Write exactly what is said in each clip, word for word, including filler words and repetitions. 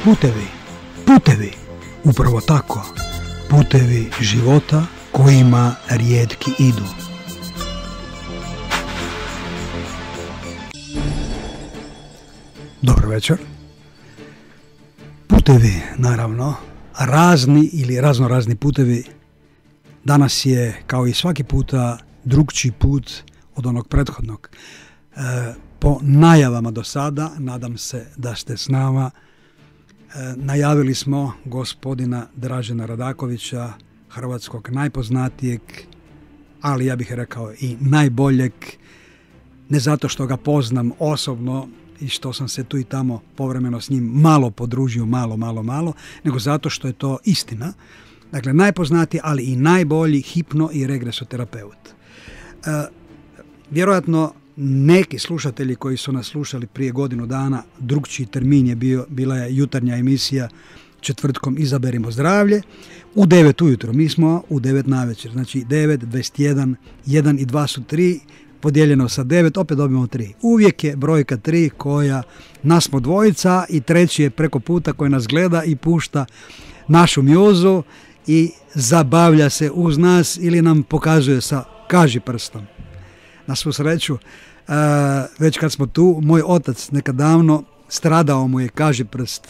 Putevi, putevi, upravo tako, putevi života kojima rijetki idu. Dobro večer. Putevi, naravno, razni ili razno razni putevi. Danas je, kao i svaki puta, drugčiji put od onog prethodnog. E, po najavama do sada, nadam se da ste s nama, e, najavili smo gospodina Dražena Radakovića, hrvatskog najpoznatijeg, ali ja bih rekao i najboljeg, ne zato što ga poznam osobno i što sam se tu i tamo povremeno s njim malo podružio, malo, malo, malo, nego zato što je to istina. Dakle, najpoznatiji, ali i najbolji hipno i regresoterapeut. E, vjerojatno neki slušatelji koji su nas slušali prije godinu dana, drugčiji termin je bio, bila je jutarnja emisija četvrtkom Izaberimo zdravlje, u devet ujutro, mi smo u devet navečer, znači devet, dvadeset jedan, jedan i dva su tri, podijeljeno sa devet, opet dobijemo tri. Uvijek je brojka tri koja nas smo dvojica i treći je preko puta koji nas gleda i pušta našu mjuzu i zabavlja se uz nas ili nam pokazuje sa kažiprstom. Na svu sreću, uh, već kad smo tu, moj otac nekad davno stradao mu je kažiprst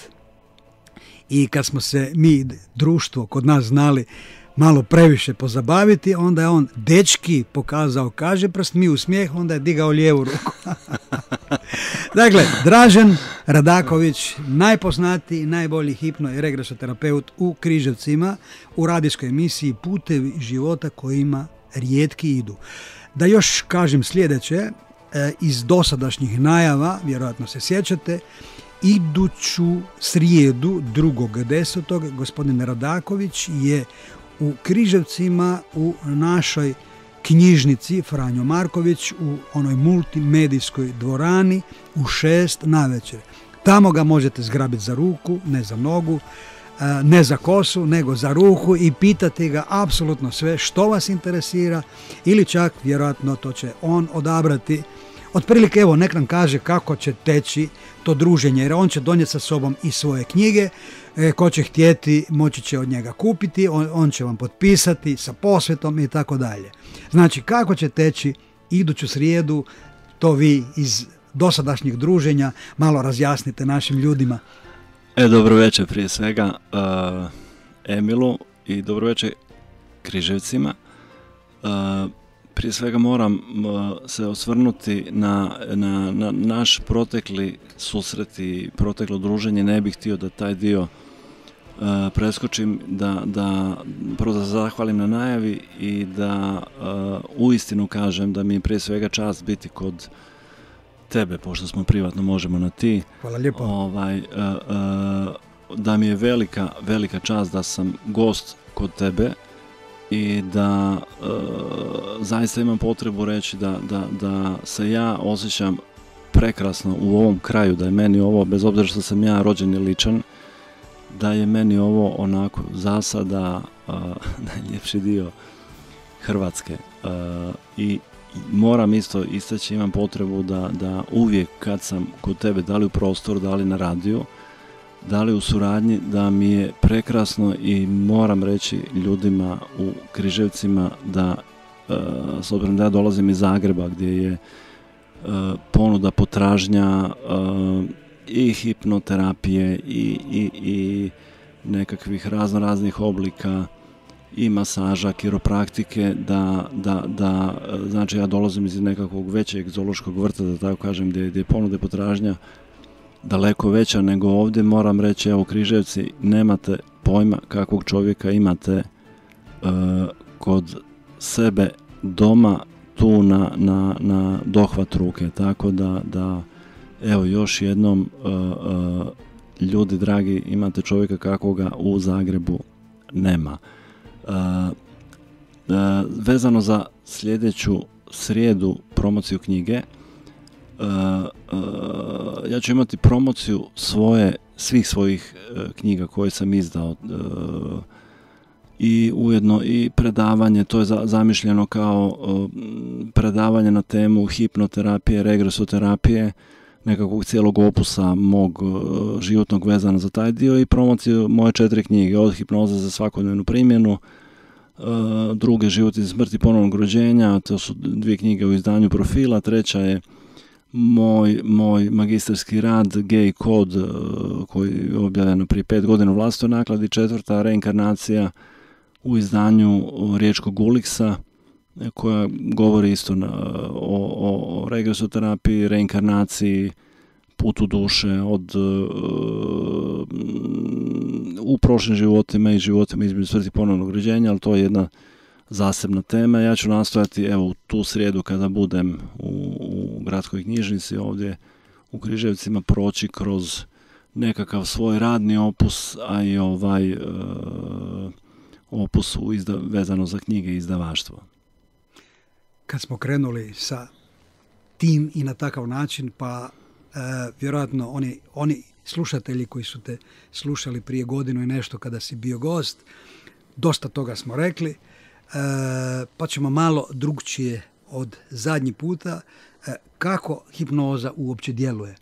i kad smo se mi, društvo, kod nas znali malo previše pozabaviti, onda je on dečki pokazao kažiprst, mi u smijeh, onda je digao lijevu ruku. Dakle, Dražen Radaković, najpoznatiji, najbolji hipno i regresoterapeut u Križevcima, u radijskoj emisiji Putevi života kojima rijetki idu. Da još kažem sljedeće, iz dosadašnjih najava, vjerojatno se sjećate, iduću srijedu drugog desetog gospodin Radaković je u Križevcima u našoj knjižnici Franjo Marković u onoj multimedijskoj dvorani u šest navečer. Tamo ga možete zgrabiti za ruku, ne za nogu, ne za kosu, nego za ruku i pitati ga apsolutno sve što vas interesira ili čak vjerojatno to će on odabrati. Otprilike evo nek nam kaže kako će teći to druženje, jer on će donijeti sa sobom i svoje knjige, e, ko će htjeti moći će od njega kupiti, on, on će vam potpisati sa posvetom i tako dalje. Znači kako će teći iduću srijedu, to vi iz dosadašnjih druženja malo razjasnite našim ljudima. E, dobro večer prije svega uh, Emilu i dobro večer Križevcima. Uh, Prije svega moram uh, se osvrnuti na, na, na naš protekli susret i proteklo druženje. Ne bih htio da taj dio uh, preskočim, da, da prvo da zahvalim na najavi i da uh, uistinu kažem da mi je prije svega čast biti kod tebe, pošto smo privatno, možemo na ti. Hvala lijepo. Ovaj, uh, uh, da mi je velika, velika čast da sam gost kod tebe i da e, zaista imam potrebu reći da, da, da se ja osjećam prekrasno u ovom kraju, da je meni ovo, bez obzira što sam ja rođen i ličan, da je meni ovo onako za sada e, najljepši dio Hrvatske. E, i moram isto istaći, imam potrebu da, da uvijek kad sam kod tebe, da li u prostoru, da li na radiju, da li u suradnji, da mi je prekrasno i moram reći ljudima u Križevcima da, e, s obzirom da ja dolazim iz Zagreba gdje je e, ponuda potražnja e, i hipnoterapije i, i, i nekakvih razno raznih oblika i masaža, kiropraktike, da, da, da znači ja dolazim iz nekakvog većeg zoološkog vrta, da tako kažem, gdje, gdje je ponuda potražnja daleko veća nego ovdje. Moram reći, evo Križevci, nemate pojma kakvog čovjeka imate uh, kod sebe doma tu na, na, na dohvat ruke, tako da, da evo još jednom uh, uh, ljudi dragi, imate čovjeka kakvoga u Zagrebu nema. Uh, uh, vezano za sljedeću srijedu promociju knjige, Uh, uh, ja ću imati promociju svoje, svih svojih uh, knjiga koje sam izdao uh, i ujedno i predavanje, to je za, zamišljeno kao uh, predavanje na temu hipnoterapije, regresoterapije, nekakvog cijelog opusa mog uh, životnog vezana za taj dio i promociju moje četiri knjige, od Hipnoza za svakodnevnu primjenu, uh, druge Život iz smrti ponovnog rođenja, to su dvije knjige u izdanju Profila, treća je moj, moj magistarski rad Gay kod uh, koji je objavljeno prije pet godina u vlastitoj nakladi, četvrta Reinkarnacija u izdanju Riječkog Uliksa, koja govori isto na, o, o, o regresoterapiji, reinkarnaciji, putu duše od uh, u prošlim životima i životima između smrti ponovnog rođenja, ali to je jedna zasebna tema. Ja ću nastojati evo u tu srijedu kada budem u, u gradskoj knjižnici ovdje u Križevcima proći kroz nekakav svoj radni opus, a i ovaj uh, opus u izda, vezano za knjige i izdavaštvo. Kad smo krenuli sa tim i na takav način, pa e, vjerojatno oni, oni slušatelji koji su te slušali prije godinu i nešto kada si bio gost, dosta toga smo rekli, e, pa ćemo malo drugčije od zadnji puta, e, kako hipnoza uopće djeluje.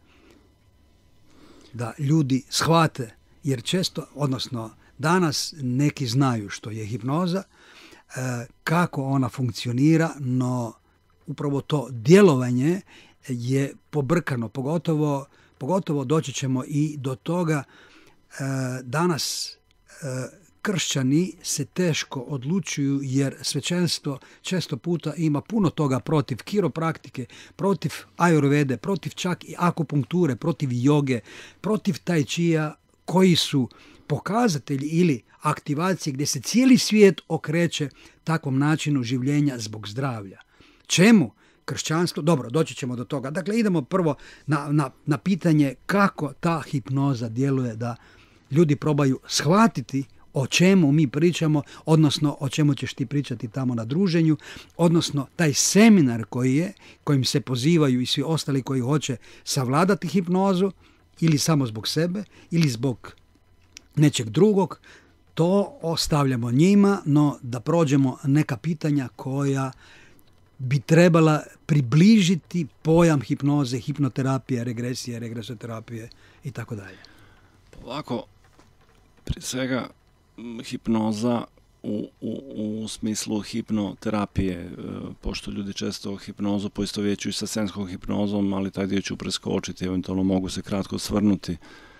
Da ljudi shvate, jer često, odnosno danas neki znaju što je hipnoza, kako ona funkcionira, no upravo to djelovanje je pobrkano, pogotovo, pogotovo doći ćemo i do toga. Danas kršćani se teško odlučuju jer svećenstvo često puta ima puno toga protiv kiropraktike, protiv ajurvede, protiv čak i akupunkture, protiv joge, protiv tai čija, koji su pokazatelji ili aktivacije gdje se cijeli svijet okreće takvom načinu življenja zbog zdravlja. Čemu kršćanstvo? Dobro, doći ćemo do toga. Dakle, idemo prvo na, na, na pitanje kako ta hipnoza djeluje, da ljudi probaju shvatiti o čemu mi pričamo, odnosno o čemu ćeš ti pričati tamo na druženju, odnosno taj seminar koji je, kojim se pozivaju i svi ostali koji hoće savladati hipnozu, ili samo zbog sebe, ili zbog nečeg drugog, to ostavljamo njima, no da prođemo neka pitanja koja bi trebala približiti pojam hipnoze, hipnoterapije, regresije, regresoterapije i tako dalje. Ovako, prije svega, hipnoza u, u, u smislu hipnoterapije, pošto ljudi često hipnozu poistovjećuju sa senskom hipnozom, ali taj dio ću preskočiti, eventualno mogu se kratko svrnuti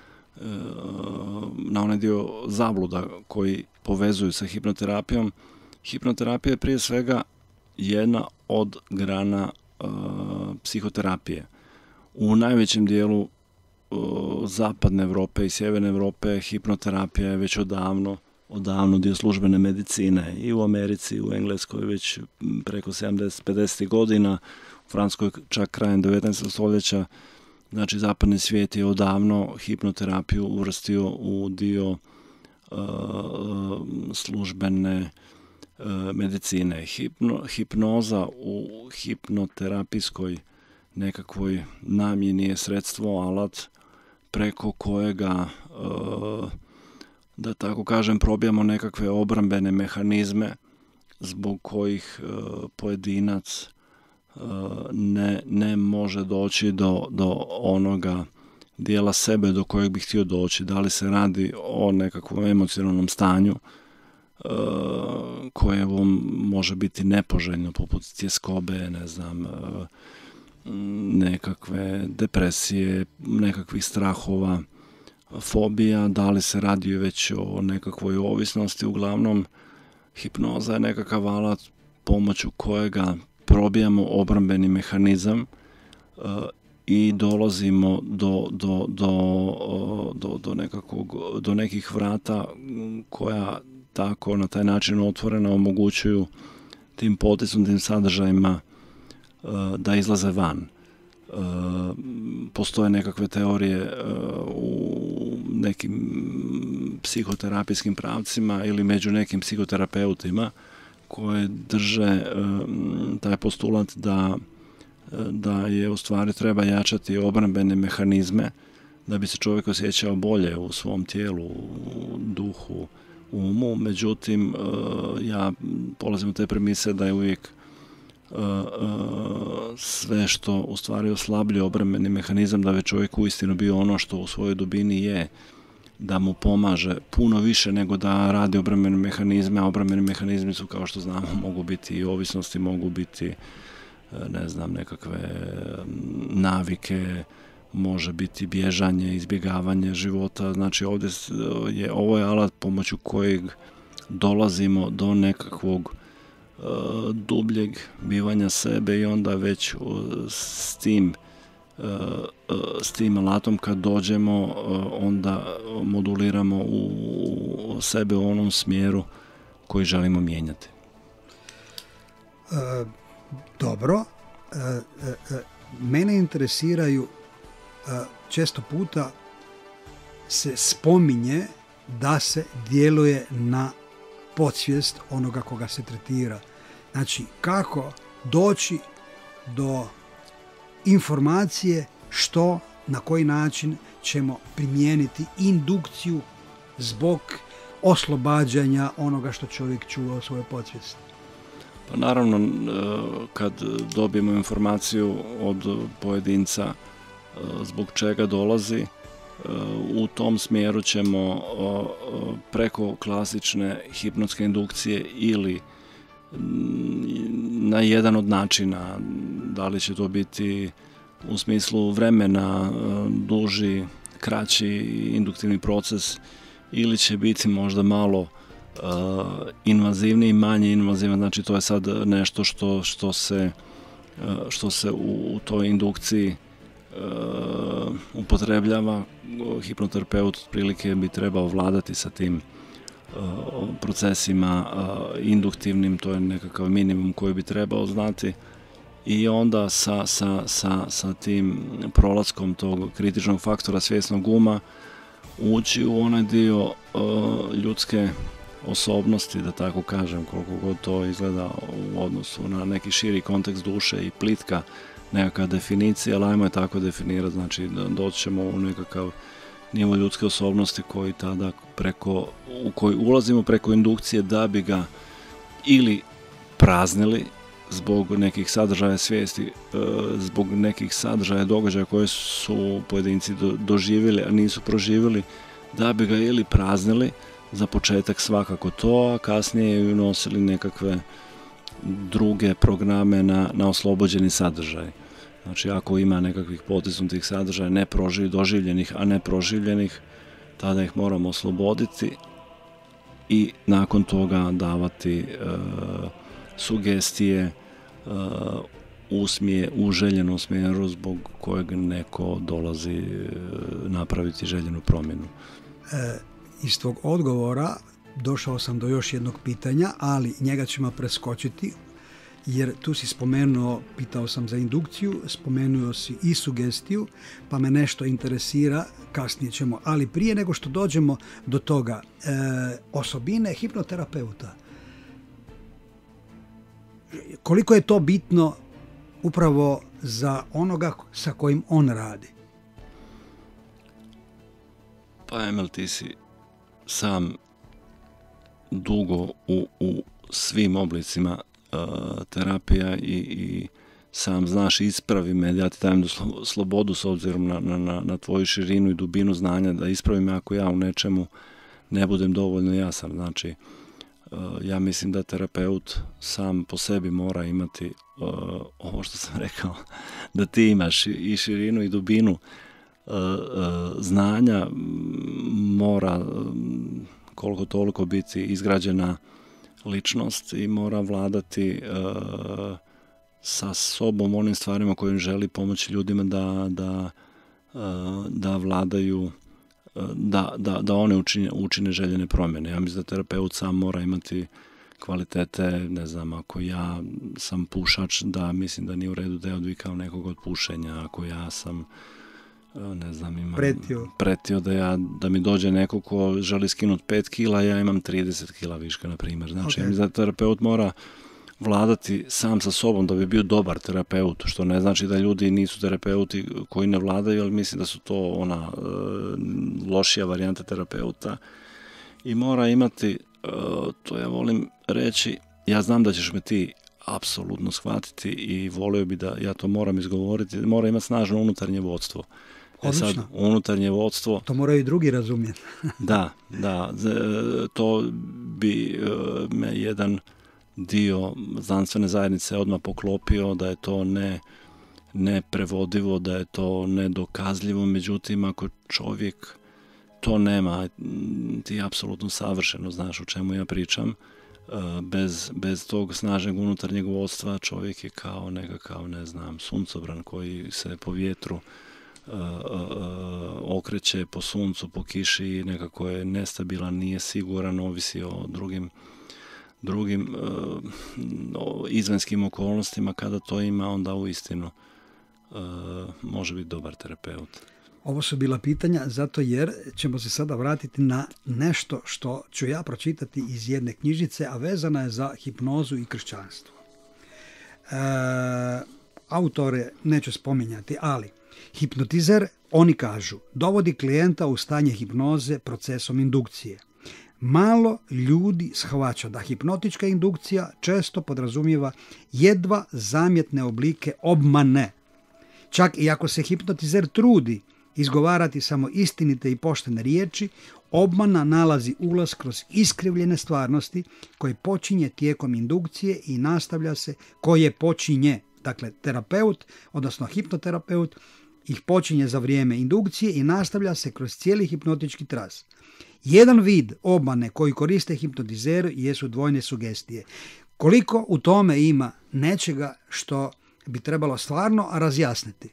na onaj dio zabluda koji povezuju sa hipnoterapijom. Hipnoterapija je prije svega jedna od grana uh, psihoterapije. U najvećem dijelu uh, zapadne Europe i sjeverne Europe hipnoterapija je već odavno, odavno dio službene medicine i u Americi, i u Engleskoj već preko sedamdeset pedeset godina, u Francuskoj čak krajem devetnaestog stoljeća. Znači, zapadni svijet je odavno hipnoterapiju uvrstio u dio uh, službene uh, medicine. Hipno, hipnoza u hipnoterapijskoj nekakvoj namjeni je sredstvo, alat preko kojega, uh, da tako kažem, probijamo nekakve obrambene mehanizme zbog kojih uh, pojedinac Ne, ne može doći do, do onoga dijela sebe do kojeg bi htio doći. Da li se radi o nekakvom emocionalnom stanju uh, koje može biti nepoželjno, poput tjeskobe, ne znam, uh, nekakve depresije, nekakvih strahova, fobija, da li se radi već o nekakvoj ovisnosti. Uglavnom, hipnoza je nekakav alat pomoću kojega probijamo obrambeni mehanizam uh, i dolazimo do, do, do, uh, do, do, nekakvog, do nekih vrata koja tako na taj način otvorena omogućuju tim potisnutim sadržajima uh, da izlaze van. Uh, postoje nekakve teorije uh, u nekim psihoterapijskim pravcima ili među nekim psihoterapeutima koje drže um, taj postulat da, da je u stvari treba jačati obrambene mehanizme da bi se čovjek osjećao bolje u svom tijelu, u duhu, u umu. Međutim, uh, ja polazim od te premise da je uvijek uh, uh, sve što u stvari oslabljuje obrambeni mehanizam da bi čovjek uistinu bio ono što u svojoj dubini je, da mu pomaže puno više nego da radi obrambene mehanizme, a obrambeni mehanizmi su, kao što znamo, mogu biti i ovisnosti, mogu biti, ne znam, nekakve navike, može biti bježanje, izbjegavanje života. Znači ovdje je, ovo je alat pomoću kojeg dolazimo do nekakvog uh, dubljeg bivanja sebe i onda već uh, s tim uh, uh, s tim alatom kad dođemo uh, onda moduliramo u sebe u onom smjeru koji želimo mijenjati. E, dobro. E, e, mene interesiraju, e, često puta se spominje da se djeluje na podsvijest onoga koga se tretira. Znači, kako doći do informacije što, na koji način ćemo primijeniti indukciju zbog oslobađanja onoga što čovjek čuva u svojoj podsvijesti. Pa naravno, kad dobijemo informaciju od pojedinca zbog čega dolazi, u tom smjeru ćemo preko klasične hipnotske indukcije ili na jedan od načina, da li će to biti u smislu vremena, duži, kraći induktivni proces, ili će biti možda malo Uh, invazivniji, manje invazivan, znači to je sad nešto što, što se, uh, što se u, u toj indukciji uh, upotrebljava. Hipnoterapeut otprilike bi trebao vladati sa tim uh, procesima uh, induktivnim, to je nekakav minimum koji bi trebao znati, i onda sa, sa, sa, sa tim prolaskom tog kritičnog faktora svjesnog uma ući u onaj dio uh, ljudske osobnosti, da tako kažem, koliko god to izgleda u odnosu na neki širi kontekst duše i plitka nekakva definicija, ali ajmo je tako definirati, znači da doći ćemo u nekakav nivo ljudske osobnosti koji tada preko, u koji ulazimo preko indukcije da bi ga ili praznili zbog nekih sadržaja svijesti, zbog nekih sadržaja događaja koje su pojedinci doživjeli, a nisu proživjeli, da bi ga ili praznili, za početak svakako to, a kasnije i unosili nekakve druge programe na, na oslobođeni sadržaj. Znači, ako ima nekakvih potisnutih sadržaja neproživ, doživljenih, a ne proživljenih, tada ih moramo osloboditi i nakon toga davati e, sugestije e, u, smje, u željenom smjeru zbog kojeg neko dolazi e, napraviti željenu promjenu. E, iz tvog odgovora došao sam do još jednog pitanja, ali njega ćemo preskočiti, jer tu si spomenuo, pitao sam za indukciju, spomenuo si i sugestiju, pa me nešto interesira, kasnije ćemo, ali prije nego što dođemo do toga, e, osobine hipnoterapeuta, koliko je to bitno upravo za onoga sa kojim on radi? Pa Emil, ti si sam dugo u, u svim oblicima uh, terapija i, i sam znaš, ispravi me, ja ti dajem slobodu s obzirom na, na, na tvoju širinu i dubinu znanja, da ispravi me ako ja u nečemu ne budem dovoljno jasan. Znači, uh, ja mislim da terapeut sam po sebi mora imati uh, ovo što sam rekao, da ti imaš i širinu i dubinu uh, uh, znanja, mora um, koliko toliko biti izgrađena ličnost i mora vladati uh, sa sobom onim stvarima kojim želi pomoći ljudima da, da, uh, da vladaju, uh, da, da, da one učine, učine željene promjene. Ja mislim da terapeut sam mora imati kvalitete, ne znam, ako ja sam pušač, da mislim da nije u redu da je odvikao nekog od pušenja, ako ja sam ne znam, imam pretio, pretio da, ja, da mi dođe neko ko želi skinuti pet kila, ja imam trideset kila viška, na primjer. Znači, okay. Da terapeut mora vladati sam sa sobom da bi bio dobar terapeut, što ne znači da ljudi nisu terapeuti koji ne vladaju, ali mislim da su to ona e, lošija varijanta terapeuta. I mora imati, e, to ja volim reći, ja znam da ćeš me ti apsolutno shvatiti i volio bi da ja to moram izgovoriti, mora imati snažno unutarnje vodstvo. E sad, unutarnje vodstvo... To moraju i drugi razumjeti. Da, da. To bi me jedan dio znanstvene zajednice odmah poklopio da je to ne, neprevodivo, da je to nedokazljivo. Međutim, ako čovjek to nema, ti apsolutno savršeno znaš o čemu ja pričam, bez, bez tog snažnog unutarnjeg vodstva čovjek je kao nekakav, ne znam, suncobran koji se po vjetru Uh, uh, okreće po suncu, po kiši i nekako je nestabilan, nije siguran, ovisi o drugim drugim uh, o izvanskim okolnostima. Kada to ima, onda uistinu uh, može biti dobar terapeut. Ovo su bila pitanja zato jer ćemo se sada vratiti na nešto što ću ja pročitati iz jedne knjižice, a vezana je za hipnozu i kršćanstvo. Uh, autore neću spominjati, ali hipnotizer, oni kažu, dovodi klijenta u stanje hipnoze procesom indukcije. Malo ljudi shvaća da hipnotička indukcija često podrazumijeva jedva zamjetne oblike obmane. Čak i ako se hipnotizer trudi izgovarati samo istinite i poštene riječi, obmana nalazi ulaz kroz iskrivljene stvarnosti koje počinje tijekom indukcije i nastavlja se koje počinje. Dakle, terapeut, odnosno hipnoterapeut, ih počinje za vrijeme indukcije i nastavlja se kroz cijeli hipnotički tras. Jedan vid obmane koji koriste hipnotizeri jesu dvojne sugestije. Koliko u tome ima nečega što bi trebalo stvarno razjasniti?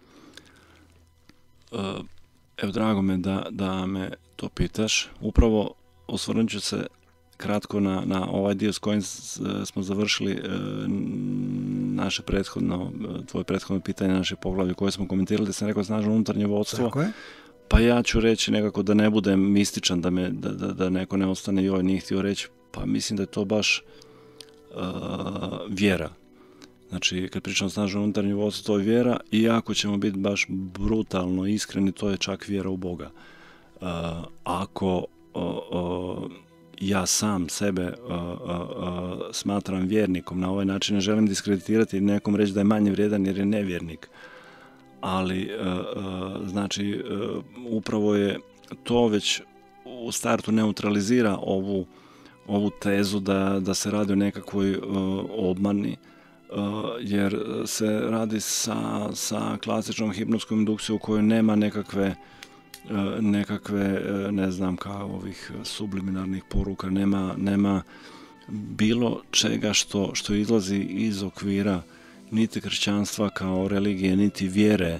Evo, drago me da, da me to pitaš. Upravo osvrnut ću se kratko na, na ovaj dio s kojim smo završili e, naše prethodno, tvoje prethodno pitanje, naše poglavlje koje smo komentirali, da sam rekao snažno unutarnje vodstvo. Tako je. Pa ja ću reći nekako da ne budem mističan, da, me, da, da, da neko ne ostane joj nije htio reći, pa mislim da je to baš uh, vjera. Znači, kad pričam o snažnom unutarnjem vodstvu, to je vjera i ako ćemo biti baš brutalno iskreni, to je čak vjera u Boga. Uh, ako uh, uh, ja sam sebe uh, uh, uh, smatram vjernikom, na ovaj način ne želim diskreditirati i nekom reći da je manje vrijedan jer je nevjernik. Ali, uh, uh, znači, uh, upravo je to već u startu neutralizira ovu, ovu tezu da, da se radi o nekakvoj uh, obmani, uh, jer se radi sa, sa klasičnom hipnotskom indukcijom u kojoj nema nekakve nekakve, ne znam, kao ovih subliminarnih poruka, nema, nema bilo čega što, što izlazi iz okvira niti kršćanstva kao religije, niti vjere,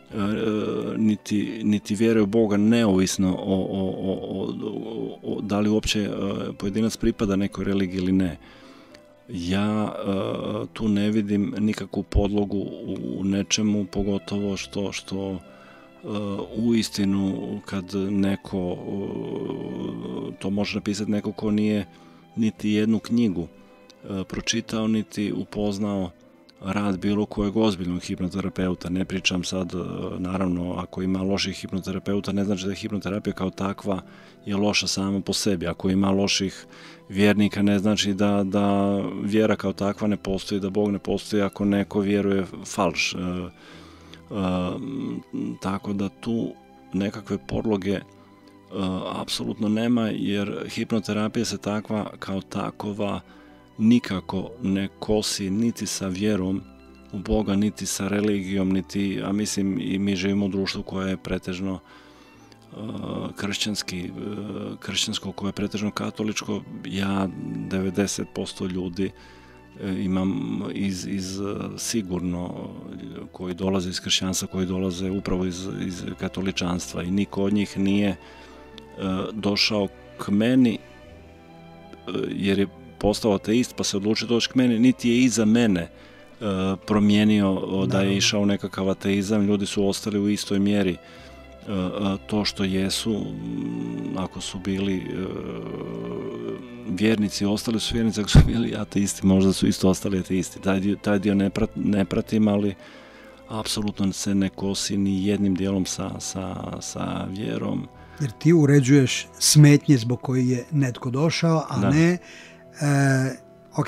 niti, niti vjere u Boga, neovisno o, o, o, o, o da li uopće pojedinac pripada nekoj religiji ili ne. Ja tu ne vidim nikakvu podlogu u nečemu, pogotovo što, što u istinu kad neko, to može napisati neko ko nije niti jednu knjigu pročitao, niti upoznao rad bilo kojeg ozbiljnog hipnoterapeuta. Ne pričam sad, naravno, ako ima loših hipnoterapeuta, ne znači da je hipnoterapija kao takva je loša sama po sebi. Ako ima loših vjernika, ne znači da, da vjera kao takva ne postoji, da Bog ne postoji ako neko vjeruje falš. Uh, tako da tu nekakve podloge uh, apsolutno nema, jer hipnoterapija se takva kao takova nikako ne kosi niti sa vjerom u Boga, niti sa religijom, niti, a mislim i mi živimo u društvu koje je pretežno uh, kršćanski, uh, kršćansko, koje je pretežno katoličko. Ja devedeset posto ljudi imam iz, iz sigurno koji dolaze iz kršćanstva, koji dolaze upravo iz, iz katoličanstva i niko od njih nije uh, došao k meni uh, jer je postao ateist pa se odlučio doći k meni, niti je iza mene uh, promijenio uh, da je išao nekakav ateizam. Ljudi su ostali u istoj mjeri uh, uh, to što jesu, um, ako su bili uh, vjernici, ostali su vjernici, ako su bili ateisti, možda su isto ostali ateisti. Taj dio, taj dio ne, prat, ne pratim, ali apsolutno se ne kosi ni jednim dijelom sa, sa, sa vjerom. Jer ti uređuješ smetnje zbog koji je netko došao, a da. ne, e, ok,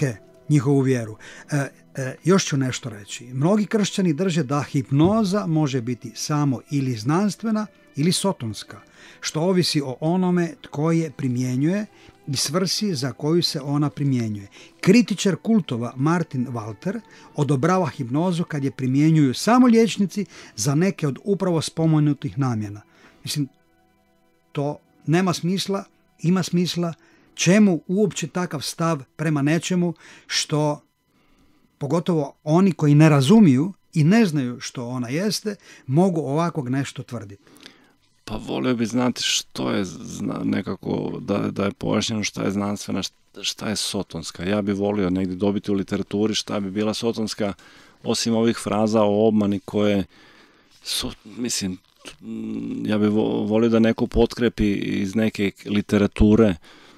njihovu vjeru. E, e, još ću nešto reći. Mnogi kršćani drže da hipnoza može biti samo ili znanstvena ili sotonska, što ovisi o onome tko je primjenjuje i svrsi za koju se ona primjenjuje. Kritičar kultova Martin Walter odobrava hipnozu kad je primjenjuju samo liječnici za neke od upravo spomenutih namjena. Mislim, to nema smisla, ima smisla. Čemu uopće takav stav prema nečemu što, pogotovo oni koji ne razumiju i ne znaju što ona jeste, mogu ovakvog nešto tvrditi? Pa volio bi znati što je zna, nekako, da, da je pojašnjeno šta je znanstvena, šta je sotonska. Ja bi volio negdje dobiti u literaturi šta bi bila sotonska, osim ovih fraza o obmani koje su, mislim, ja bih volio da neko potkrepi iz neke literature,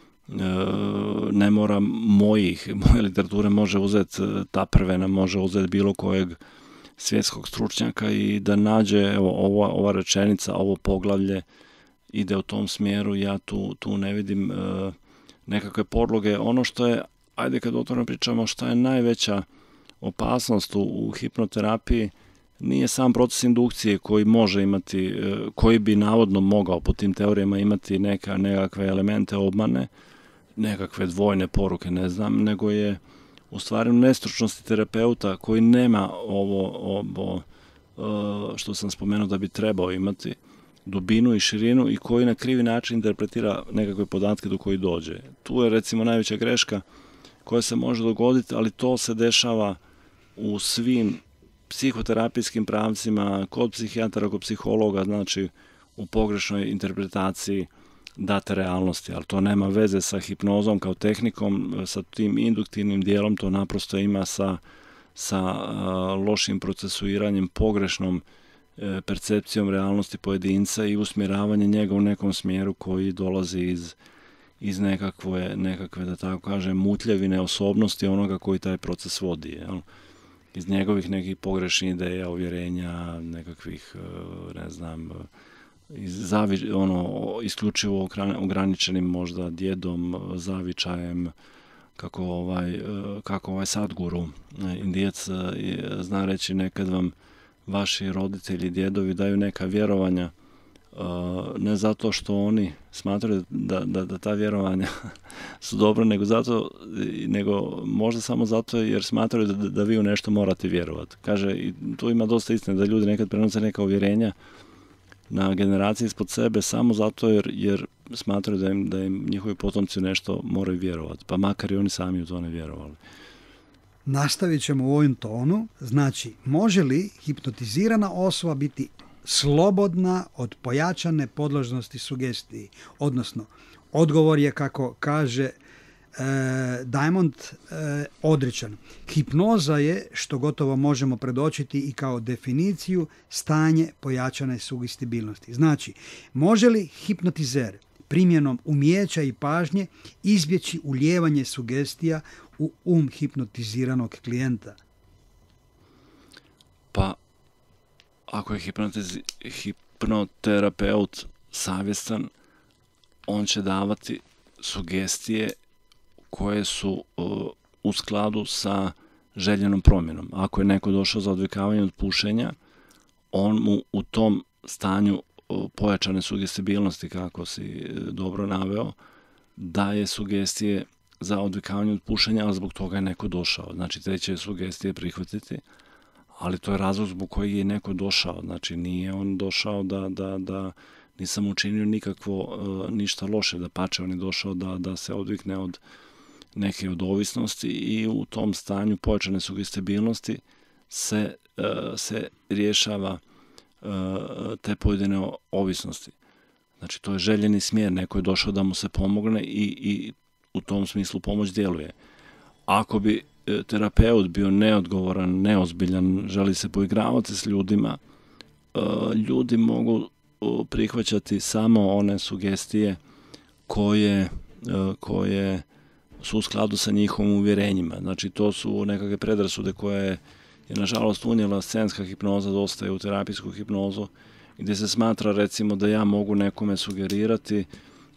ne mora mojih, moje literature može uzeti Taprvena, može uzeti bilo kojeg svjetskog stručnjaka i da nađe, evo, ova, ova rečenica, ovo poglavlje ide u tom smjeru, ja tu, tu ne vidim e, nekakve podloge. Ono što je, ajde kad otvoreno pričamo, šta je najveća opasnost u, u hipnoterapiji, nije sam proces indukcije koji može imati, e, koji bi navodno mogao po tim teorijama imati neka, nekakve elemente obmane, nekakve dvojne poruke, ne znam, nego je u stvari nestručnosti terapeuta koji nema ovo, ovo što sam spomenuo da bi trebao imati, dubinu i širinu, i koji na krivi način interpretira nekakve podatke do koji dođe. Tu je recimo najveća greška koja se može dogoditi, ali to se dešava u svim psihoterapijskim pravcima, kod psihijatara, kod psihologa, znači u pogrešnoj interpretaciji date realnosti, ali to nema veze sa hipnozom kao tehnikom, sa tim induktivnim dijelom, to naprosto ima sa, sa uh, lošim procesuiranjem, pogrešnom uh, percepcijom realnosti pojedinca i usmjeravanje njega u nekom smjeru koji dolazi iz, iz nekakve, nekakve, da tako kažem, mutljevine osobnosti onoga koji taj proces vodi, jel? Iz njegovih nekih pogrešnih ideja, uvjerenja, nekakvih, uh, ne znam, uh, Zavi, ono, isključivo ograničenim možda djedom, zavičajem, kako ovaj, kako ovaj Sadguru, Indijac, zna reći, nekad vam vaši roditelji, djedovi daju neka vjerovanja, ne zato što oni smatraju da, da, da ta vjerovanja su dobra, nego zato, nego možda samo zato jer smatraju da, da vi u nešto morate vjerovati. Kaže, i tu ima dosta istine da ljudi nekad prenose neka uvjerenja na generaciji ispod sebe samo zato jer, jer smatraju da im, da im njihovi potomci nešto moraju vjerovati, pa makar i oni sami u to ne vjerovali. Nastavit ćemo u ovom tonu. Znači, može li hipnotizirana osoba biti slobodna od pojačane podložnosti sugestiji? Odnosno, odgovor je, kako kaže E, Diamond, e, odričan. Hipnoza je, što gotovo možemo predočiti i kao definiciju, stanje pojačane sugestibilnosti. Znači, može li hipnotizer primjenom umijeća i pažnje izbjeći ulijevanje sugestija u um hipnotiziranog klijenta? Pa, ako je hipnotiz- hipnoterapeut savjestan, on će davati sugestije koje su uh, u skladu sa željenom promjenom. Ako je neko došao za odvikavanje od pušenja, on mu u tom stanju uh, pojačane sugestibilnosti, kako si uh, dobro naveo, daje sugestije za odvikavanje od pušenja, ali zbog toga je neko došao. Znači, te će sugestije prihvatiti, ali to je razlog zbog kojeg je neko došao. Znači, nije on došao da, da, da nisam učinio nikakvo, uh, ništa loše, da pače, on je došao da, da se odvikne od neke od ovisnosti i u tom stanju pojačane sugestibilnosti se, uh, se rješava uh, te pojedine ovisnosti. Znači, to je željeni smjer, neko je došao da mu se pomogne i, i u tom smislu pomoć djeluje. Ako bi uh, terapeut bio neodgovoran, neozbiljan, želi se poigravati s ljudima, uh, ljudi mogu uh, prihvaćati samo one sugestije koje, uh, koje su u skladu sa njihovim uvjerenjima. Znači, to su nekakve predrasude koje je, nažalost, unijela scenska hipnoza, dosta je u terapijsku hipnozu, gdje se smatra, recimo, da ja mogu nekome sugerirati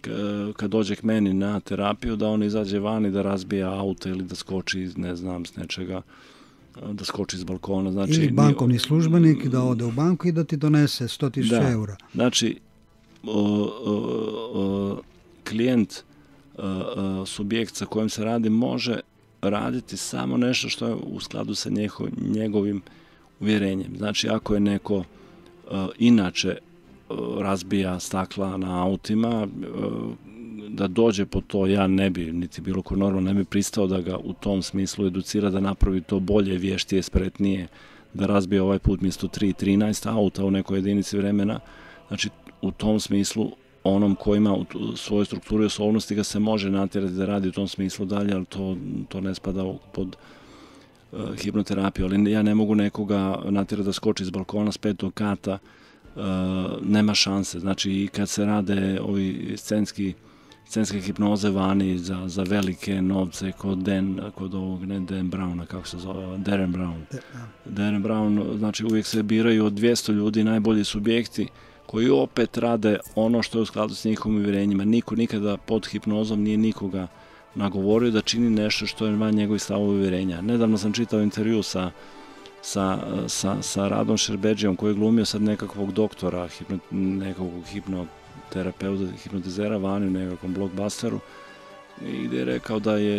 kad dođe k meni na terapiju, da on izađe van i da razbija auto ili da skoči, ne znam, s nečega, da skoči s balkona. Znači, ili bankovni službenik da ode u banku i da ti donese sto tisuća eura. Znači, o, o, o, klijent, o, o, subjekt sa kojim se radi, može raditi samo nešto što je u skladu sa njeho, njegovim uvjerenjem. Znači, ako je neko o, inače o, razbija stakla na autima, o, da dođe po to, ja ne bi, niti bilo ko normalno, ne bi pristao da ga u tom smislu educira, da napravi to bolje, vještije, spretnije, da razbije ovaj put mjesto tri trinaest auta u nekoj jedinici vremena. Znači, u tom smislu, onom ko ima u svojoj strukturi osobnosti ga se može natjerati da radi u tom smislu dalje, ali to, to ne spada pod uh, hipnoterapiju. Ali ja ne mogu nekoga natjerati da skoči s balkona s petog kata, uh, nema šanse. Znači, i kad se rade ovi scenski scenske hipnoze vani za, za velike novce kod Dan, kod ovog, ne Dan Browna, kako se zove, Darren Brown. Darren Brown, znači uvijek se biraju od dvjesto ljudi najbolji subjekti koji opet rade ono što je u skladu s njihovim uvjerenjima. Niko nikada pod hipnozom nije nikoga nagovorio da čini nešto što je van njegovih stavova i uvjerenja. Nedavno sam čitao intervju sa, sa, sa, sa Radom Šerbedžijom koji je glumio sad nekakvog doktora, hipno, nekakvog hipno terapeuta, hipnotizera vani u nekakvom blockbusteru, i gdje je rekao da je,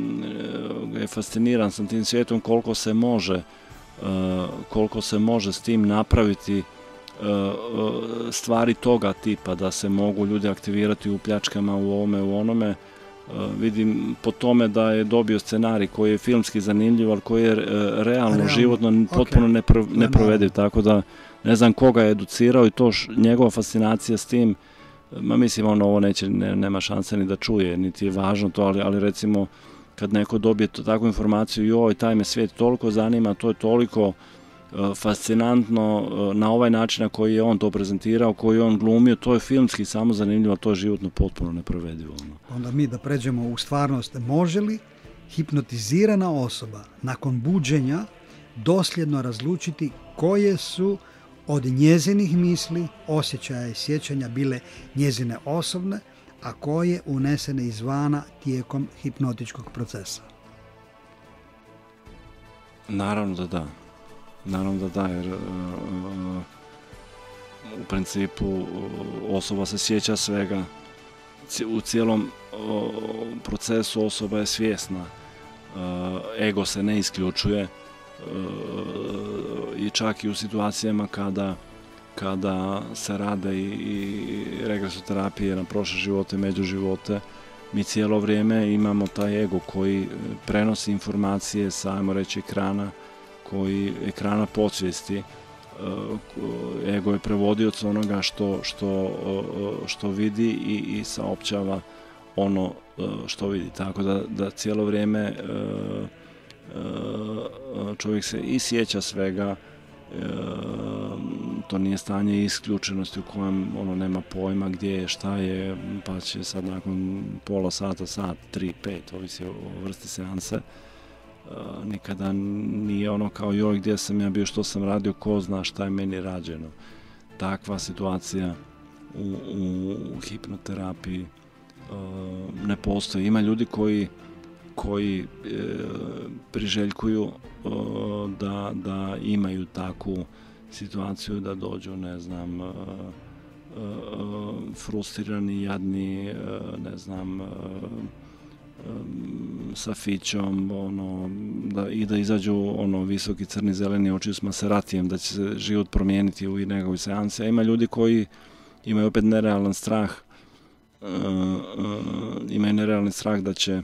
je fasciniran sam tim svijetom koliko se može koliko se može s tim napraviti stvari toga tipa, da se mogu ljudi aktivirati u pljačkama, u ovome, u onome. Vidim po tome da je dobio scenarij koji je filmski zanimljiv, ali koji je realno, realno. životno potpuno okay. nepro, neprovediv, tako da ne znam koga je educirao i to š, njegova fascinacija s tim, ma mislim ono ovo neće, ne, nema šanse ni da čuje, niti je važno to, ali, ali recimo kad neko dobije to, takvu informaciju, joj, taj me svijet toliko zanima, to je toliko uh, fascinantno uh, na ovaj način na koji je on to prezentirao, koji je on glumio, to je filmski samo zanimljivo, to je životno potpuno neprovedivo. Ono. Onda mi da pređemo u stvarnost, može li hipnotizirana osoba nakon buđenja dosljedno razlučiti koje su od njezinih misli, osjećaja i sjećanja bile njezine osobne, a koje unesene izvana tijekom hipnotičkog procesa? Naravno da da. Naravno da da, jer uh, u principu osoba se sjeća svega. U cijelom uh, procesu osoba je svjesna. Uh, ego se ne isključuje. I čak i u situacijama kada, kada se rade i, i regresoterapije na prošle živote, među živote, mi cijelo vrijeme imamo taj ego koji prenosi informacije sa, ajmo reći, ekrana, koji ekrana podsvijesti. Ego je prevodioc onoga što, što, što vidi i, i saopćava ono što vidi. Tako da, da cijelo vrijeme čovjek se i sjeća svega, to nije stanje isključenosti u kojem ono nema pojma gdje je, šta je, pa će sad nakon pola sata, sat, tri, pet, ovisi o vrsti seanse, nikada nije ono kao joj gdje sam ja bio, što sam radio, ko zna šta je meni rađeno. Takva situacija u, u hipnoterapiji ne postoji. Ima ljudi koji koji e, priželjkuju e, da, da imaju takvu situaciju, da dođu, ne znam, e, e, frustrirani, jadni, e, ne znam, e, e, sa fićom, ono, da, i da izađu ono, visoki crni zeleni oči s Maseratijem, da će se život promijeniti u nekoj seansi. A ima ljudi koji imaju opet nerealan strah, e, e, imaju nerealni strah da će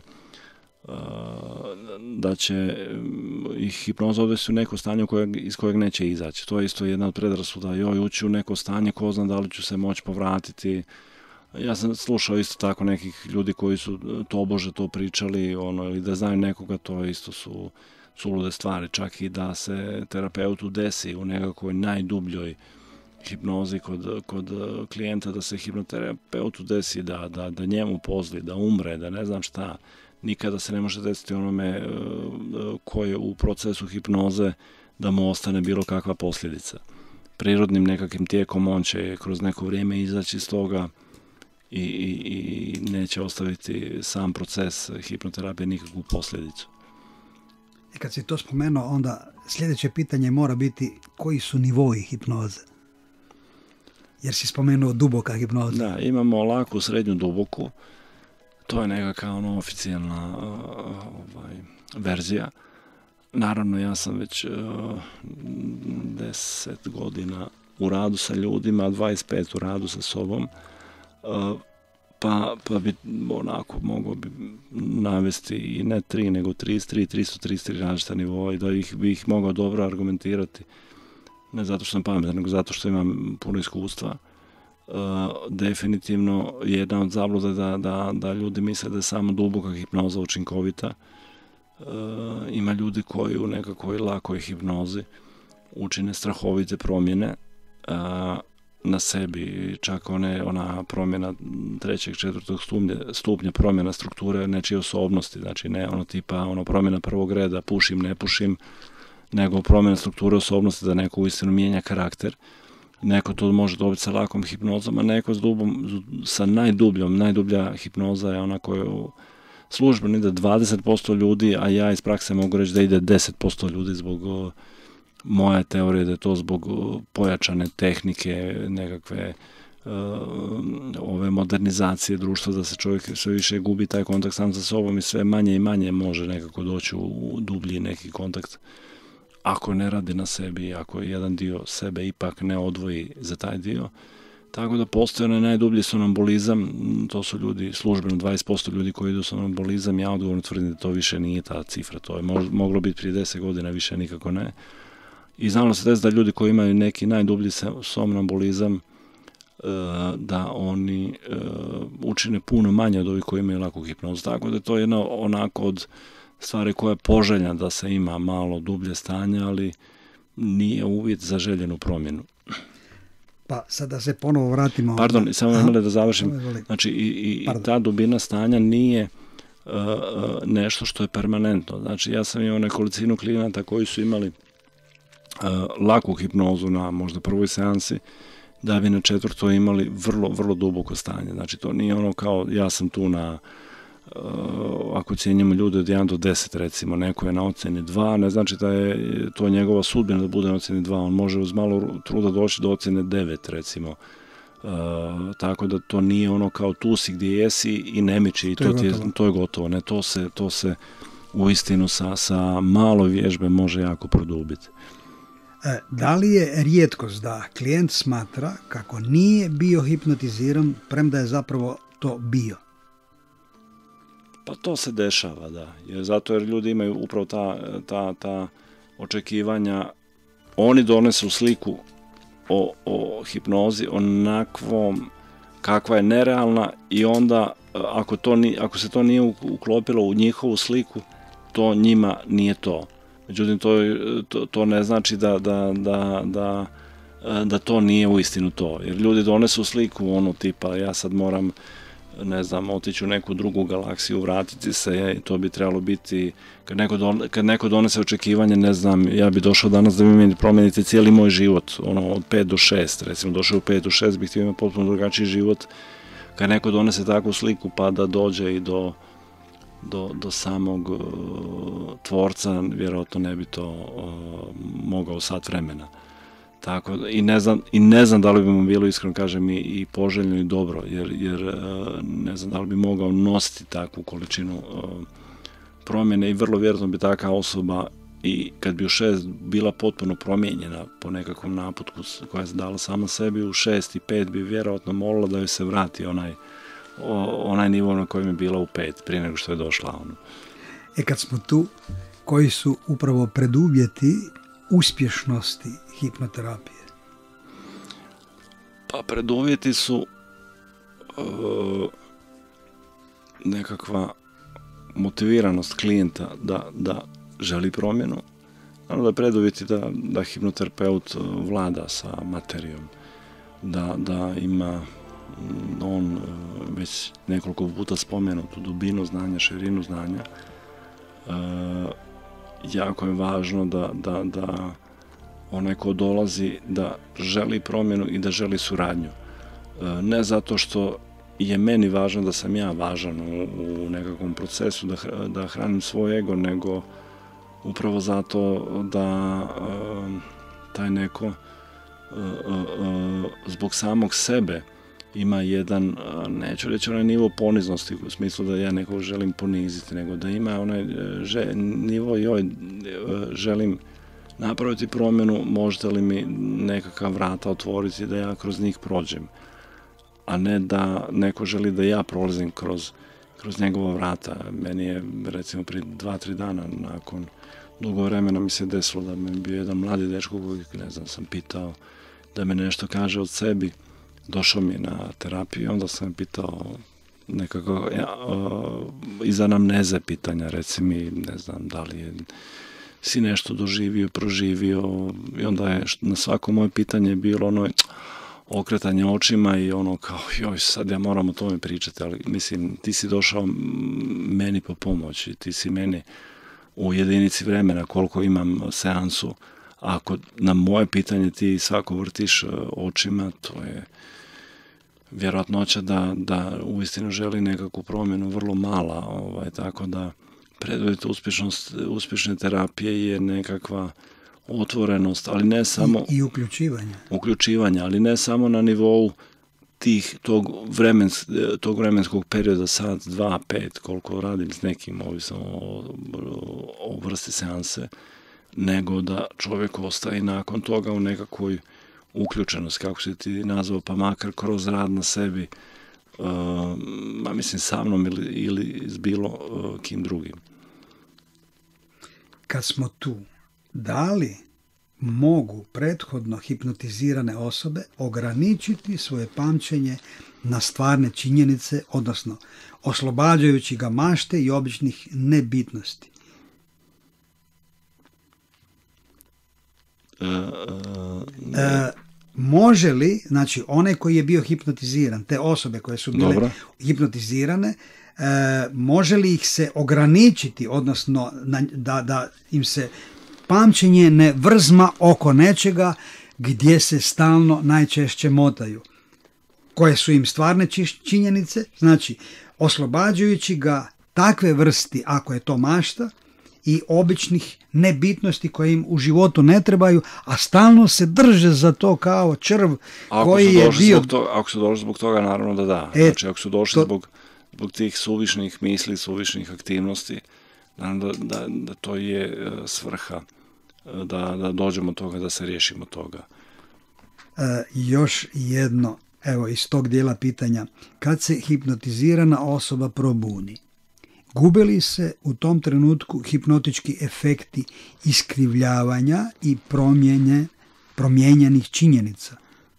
da će ih hipnoza odvesti u neko stanje kojeg, iz kojeg neće izaći. To je isto jedna od predrasuda. Joj, ući u neko stanje, ko zna da li ću se moći povratiti. Ja sam slušao isto tako nekih ljudi koji su tobože to pričali, ono, ili da znaju nekoga, to isto su sulude stvari. Čak i da se terapeutu desi u nekakvoj najdubljoj hipnozi kod, kod klijenta, da se hipnoterapeutu desi da, da, da njemu pozli, da umre, da ne znam šta. Nikada se ne može desiti onome ko je u procesu hipnoze da mu ostane bilo kakva posljedica. Prirodnim nekakvim tijekom on će kroz neko vrijeme izaći iz toga i, i, i neće ostaviti sam proces hipnoterapije nikakvu posljedicu. I kad si to spomenuo, onda sljedeće pitanje mora biti koji su nivoi hipnoze? Jer si spomenuo duboka hipnoza. Da, imamo laku, srednju, duboku. To je nekakva ono oficijalna uh, ovaj, verzija. Naravno, ja sam već uh, deset godina u radu sa ljudima, dvadeset pet u radu sa sobom. Uh, pa, pa bi onako mogao bi navesti i ne tri, nego trideset tri, tristo trideset tri različita nivoa i da ih bi ih mogao dobro argumentirati. Ne zato što sam pametan, nego zato što imam puno iskustva. Uh, definitivno jedna od zabluda da, da, da ljudi misle da je samo duboka hipnoza učinkovita. Uh, ima ljudi koji u nekakvoj lakoj hipnozi učine strahovite promjene uh, na sebi, čak one, ona promjena trećeg, četvrtog stupnja, stupnja promjena strukture nečije osobnosti, znači ne ono tipa ono promjena prvog reda, pušim, ne pušim, nego promjena strukture osobnosti da neko uistinu mijenja karakter. Neko to može dobiti sa lakom hipnozom, a neko s, dubom, sa najdubljom. Najdublja hipnoza je ona koju službeno ide dvadeset posto ljudi, a ja iz prakse mogu reći da ide deset posto ljudi zbog uh, moje teorije, da je to zbog uh, pojačane tehnike, nekakve uh, ove modernizacije društva, da se čovjek sve više gubi taj kontakt sam sa sobom i sve manje i manje može nekako doći u dublji neki kontakt. Ako ne radi na sebi, ako jedan dio sebe ipak ne odvoji za taj dio. Tako da postoje onaj najdublji sonambolizam, to su ljudi, službeno dvadeset posto ljudi koji idu sonambolizam, ja odgovorno tvrdim da to više nije ta cifra, to je moglo biti prije deset godina, više nikako ne. I znamo se da ljudi koji imaju neki najdublji somnambolizam, da oni učine puno manje od ovih koji imaju laku hipnozu. Tako da to je jedna onako od stvari koja je poželjna da se ima malo dublje stanje, ali nije uvjet za željenu promjenu. Pa sad da se ponovo vratimo... Pardon, samo imali da završim. Znači i, i ta dubina stanja nije uh, nešto što je permanentno. Znači ja sam imao nekolicinu klijenata koji su imali uh, laku hipnozu na možda prvoj seansi, da bi na četvrtoj imali vrlo, vrlo duboko stanje. Znači to nije ono kao ja sam tu na... Uh, ako cijenimo ljude od jedan do deset recimo, neko je na ocjeni dva, ne znači da je to njegova sudbina da bude na ocjeni dva, on može uz malo truda doći do ocjene devet recimo, uh, tako da to nije ono kao tu si gdje jesi i ne miči i to, to, je, je, to je gotovo, ne, to se, to se uistinu sa, sa malo vježbe može jako produbiti. E, da li je rijetkost da klijent smatra kako nije bio hipnotiziran, premda je zapravo to bio? Pa to se dešava, da. Jer zato jer ljudi imaju upravo ta, ta, ta očekivanja. Oni donesu sliku o, o hipnozi onakvom kakva je nerealna i onda ako, to ni, ako se to nije uklopilo u njihovu sliku, to njima nije to. Međutim, to, to, to ne znači da, da, da, da, da to nije uistinu to. Jer ljudi donesu sliku ono tipa ja sad moram ne znam, otići u neku drugu galaksiju, vratiti se, to bi trebalo biti, kad neko, don, kad neko donese očekivanje, ne znam, ja bi došao danas da bi mi promijeniti cijeli moj život, ono, od pet do šest, recimo, došao u pet do šest, bih htio imati potpuno drugačiji život, kad neko donese takvu sliku, pa da dođe i do, do, do samog uh, tvorca, vjerojatno ne bi to uh, mogao sat vremena. Tako, i, ne znam, I ne znam da li bi mu bilo, iskreno kažem, i, i poželjno i dobro, jer, jer ne znam da li bi mogao nositi takvu količinu uh, promjene i vrlo vjerojatno bi taka osoba i kad bi u šest bila potpuno promijenjena po nekakvom naputku koja je dala sama sebi, u šest i pet bi vjerojatno molila da joj se vrati onaj, o, onaj nivo na kojem je bila u pet, prije nego što je došla. Ono. E kad smo tu, koji su upravo preduvjeti uspješnosti hipnoterapije? Pa preduvjeti su uh, nekakva motiviranost klijenta da, da želi promjenu, naravno da je preduvjeti da, da hipnoterapeut vlada sa materijom, da, da ima on već nekoliko puta spomenutu dubinu znanja, širinu znanja. Uh, jako je važno da, da, da onaj ko dolazi da želi promjenu i da želi suradnju. Ne zato što je meni važno da sam ja važan u, u nekakvom procesu, da, da hranim svoj ego, nego upravo zato da uh, taj neko uh, uh, zbog samog sebe ima jedan, uh, neću reći onaj nivo poniznosti u smislu da ja nekog želim poniziti, nego da ima onaj že, nivo joj uh, želim napraviti promjenu, možete li mi nekakva vrata otvoriti da ja kroz njih prođem, a ne da neko želi da ja prolazim kroz, kroz njegova vrata. Meni je recimo prije dva, tri dana nakon dugo vremena mi se desilo da mi je bio jedan mladi dečko koji, ne znam, sam pitao da me nešto kaže od sebi. Došao mi na terapiju, onda sam pitao nekako ja, uh, iz anamneze pitanja, reci mi, ne znam, da li je si nešto doživio, proživio, i onda je na svako moje pitanje bilo ono okretanje očima i ono kao, joj, sad ja moram o tome pričati, ali mislim, ti si došao meni po pomoći, ti si meni u jedinici vremena koliko imam seansu, ako na moje pitanje ti svako vrtiš očima, to je vjerojatnoća da, da uistinu želi nekakvu promjenu vrlo mala, ovaj, tako da preduvjet uspješnost, uspješne terapije je nekakva otvorenost, ali ne samo... I, i uključivanje. Uključivanje, ali ne samo na nivou tih, tog, vremens, tog vremenskog perioda, sat, dva, pet, koliko radim s nekim, ovisno o, o vrsti seanse, nego da čovjek ostaje nakon toga u nekakvoj uključenosti, kako si ti nazvao, pa makar kroz rad na sebi, uh, ma mislim sa mnom ili, ili s bilo uh, kim drugim. Kad smo tu, da li mogu prethodno hipnotizirane osobe ograničiti svoje pamćenje na stvarne činjenice, odnosno oslobađajući ga mašte i običnih nebitnosti? Uh, uh, e, može li, znači onaj koji je bio hipnotiziran, te osobe koje su bile Dobro. hipnotizirane, e, može li ih se ograničiti, odnosno na, da, da im se pamćenje ne vrzma oko nečega gdje se stalno najčešće motaju? Koje su im stvarne činjenice? Znači, oslobađajući ga takve vrsti, ako je to mašta, i običnih nebitnosti koje im u životu ne trebaju, a stalno se drže za to kao črv ako koji je bio... To, ako su došli zbog toga, naravno da da. E, znači, ako su došli to... zbog, zbog tih suvišnih misli, suvišnih aktivnosti, da, da, da to je svrha, da, da dođemo do toga, da se riješimo toga. E, još jedno, evo, iz tog dijela pitanja. Kad se hipnotizirana osoba probudi, gube li se u tom trenutku hipnotički efekti iskrivljavanja i promjenje, promijenjenih činjenica?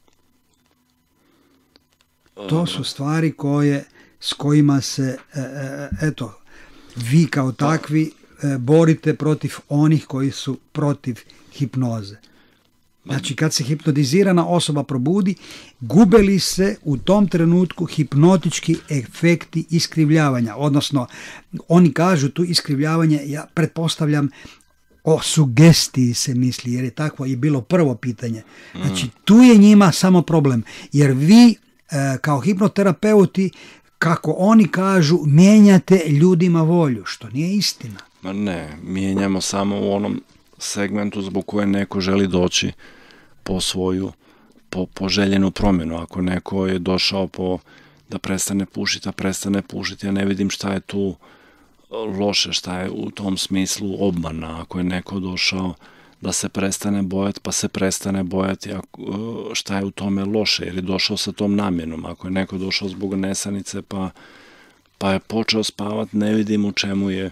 To su stvari koje, s kojima se, eto, vi kao takvi borite protiv onih koji su protiv hipnoze. Znači, kad se hipnotizirana osoba probudi, gube li se u tom trenutku hipnotički efekti iskrivljavanja? Odnosno, oni kažu tu iskrivljavanje, ja pretpostavljam, o sugestiji se misli, jer je takvo i bilo prvo pitanje. Znači, tu je njima samo problem, jer vi kao hipnoterapeuti, kako oni kažu, mijenjate ljudima volju, što nije istina. Ma ne, mijenjamo samo u onom segmentu zbog koje neko želi doći po svoju, po, po željenu promjenu. Ako neko je došao po da prestane pušiti, a prestane pušiti, ja ne vidim šta je tu loše, šta je u tom smislu obmana. Ako je neko došao da se prestane bojati, pa se prestane bojati, šta je u tome loše, jer je došao sa tom namjenom. Ako je neko došao zbog nesanice, pa, pa je počeo spavati, ne vidim u čemu je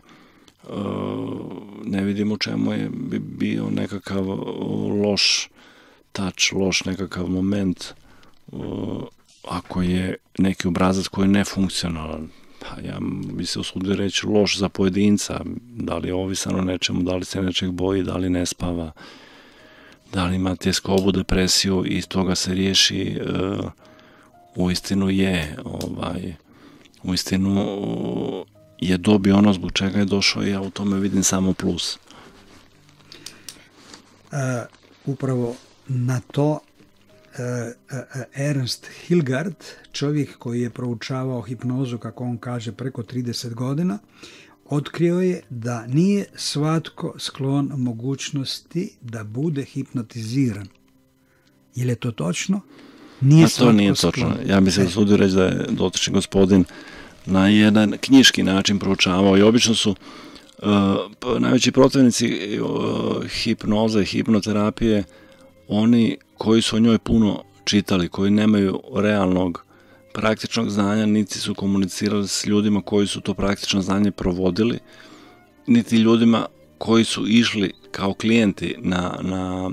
ne vidim u čemu je bio nekakav loš touch, loš nekakav moment, ako je neki obrazac koji je nefunkcionalan, pa ja bi se usudio reći loš za pojedinca, da li je ovisan o nečemu, da li se nečeg boji, da li ne spava, da li ima tjeskobu, depresiju i toga se riješi, uistinu je, ovaj, uistinu je dobio ono zbog čega je došao i ja u tome vidim samo plus. E, upravo na to Ernst Hilgard, čovjek koji je proučavao hipnozu, kako on kaže, preko trideset godina, otkrio je da nije svatko sklon mogućnosti da bude hipnotiziran. Je li to točno? Nije to nije sklon. Točno. Ja bih se usudio reći da je dotični gospodin na jedan knjiški način proučavao i obično su uh, najveći protivnici uh, hipnoze i hipnoterapije oni koji su o njoj puno čitali, koji nemaju realnog praktičnog znanja, niti su komunicirali s ljudima koji su to praktično znanje provodili, niti ljudima koji su išli kao klijenti na, na,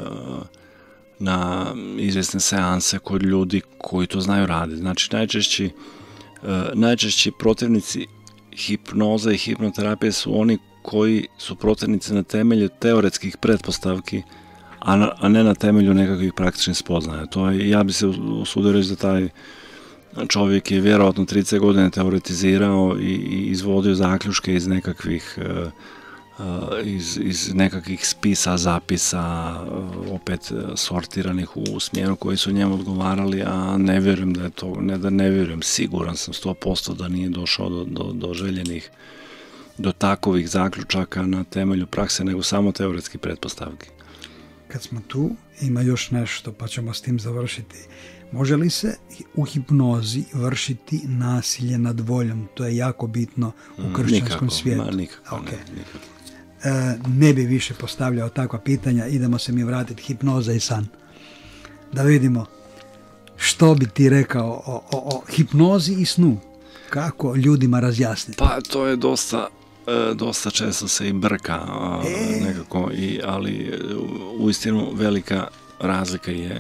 na izvjesne seanse kod ljudi koji to znaju raditi. Znači, najčešći, najčešći protivnici hipnoze i hipnoterapije su oni koji su protivnici na temelju teoretskih pretpostavki, a ne na temelju nekakvih praktičnih spoznaja. To je, ja bi se usudio reći da taj čovjek je vjerojatno trideset godina teoretizirao i, i izvodio zaključke iz nekakvih uh, iz, iz nekakvih spisa, zapisa, uh, opet sortiranih u smjeru koji su njemu odgovarali, a ne vjerujem da je to, ne da ne vjerujem, siguran sam sto posto da nije došao do, do, do željenih, do takovih zaključaka na temelju prakse, nego samo teoretski pretpostavki. Kad smo tu, ima još nešto, pa ćemo s tim završiti. Može li se u hipnozi vršiti nasilje nad voljom? To je jako bitno u kršćanskom nikako, svijetu. Ma, nikako, okay. ne, nikako. E, ne bi više postavljao takva pitanja, idemo se mi vratiti hipnoza i san. Da vidimo što bi ti rekao o, o, o hipnozi i snu. Kako ljudima razjasniti? Pa to je dosta... dosta često se i brka e. nekako, i, ali uistinu velika razlika je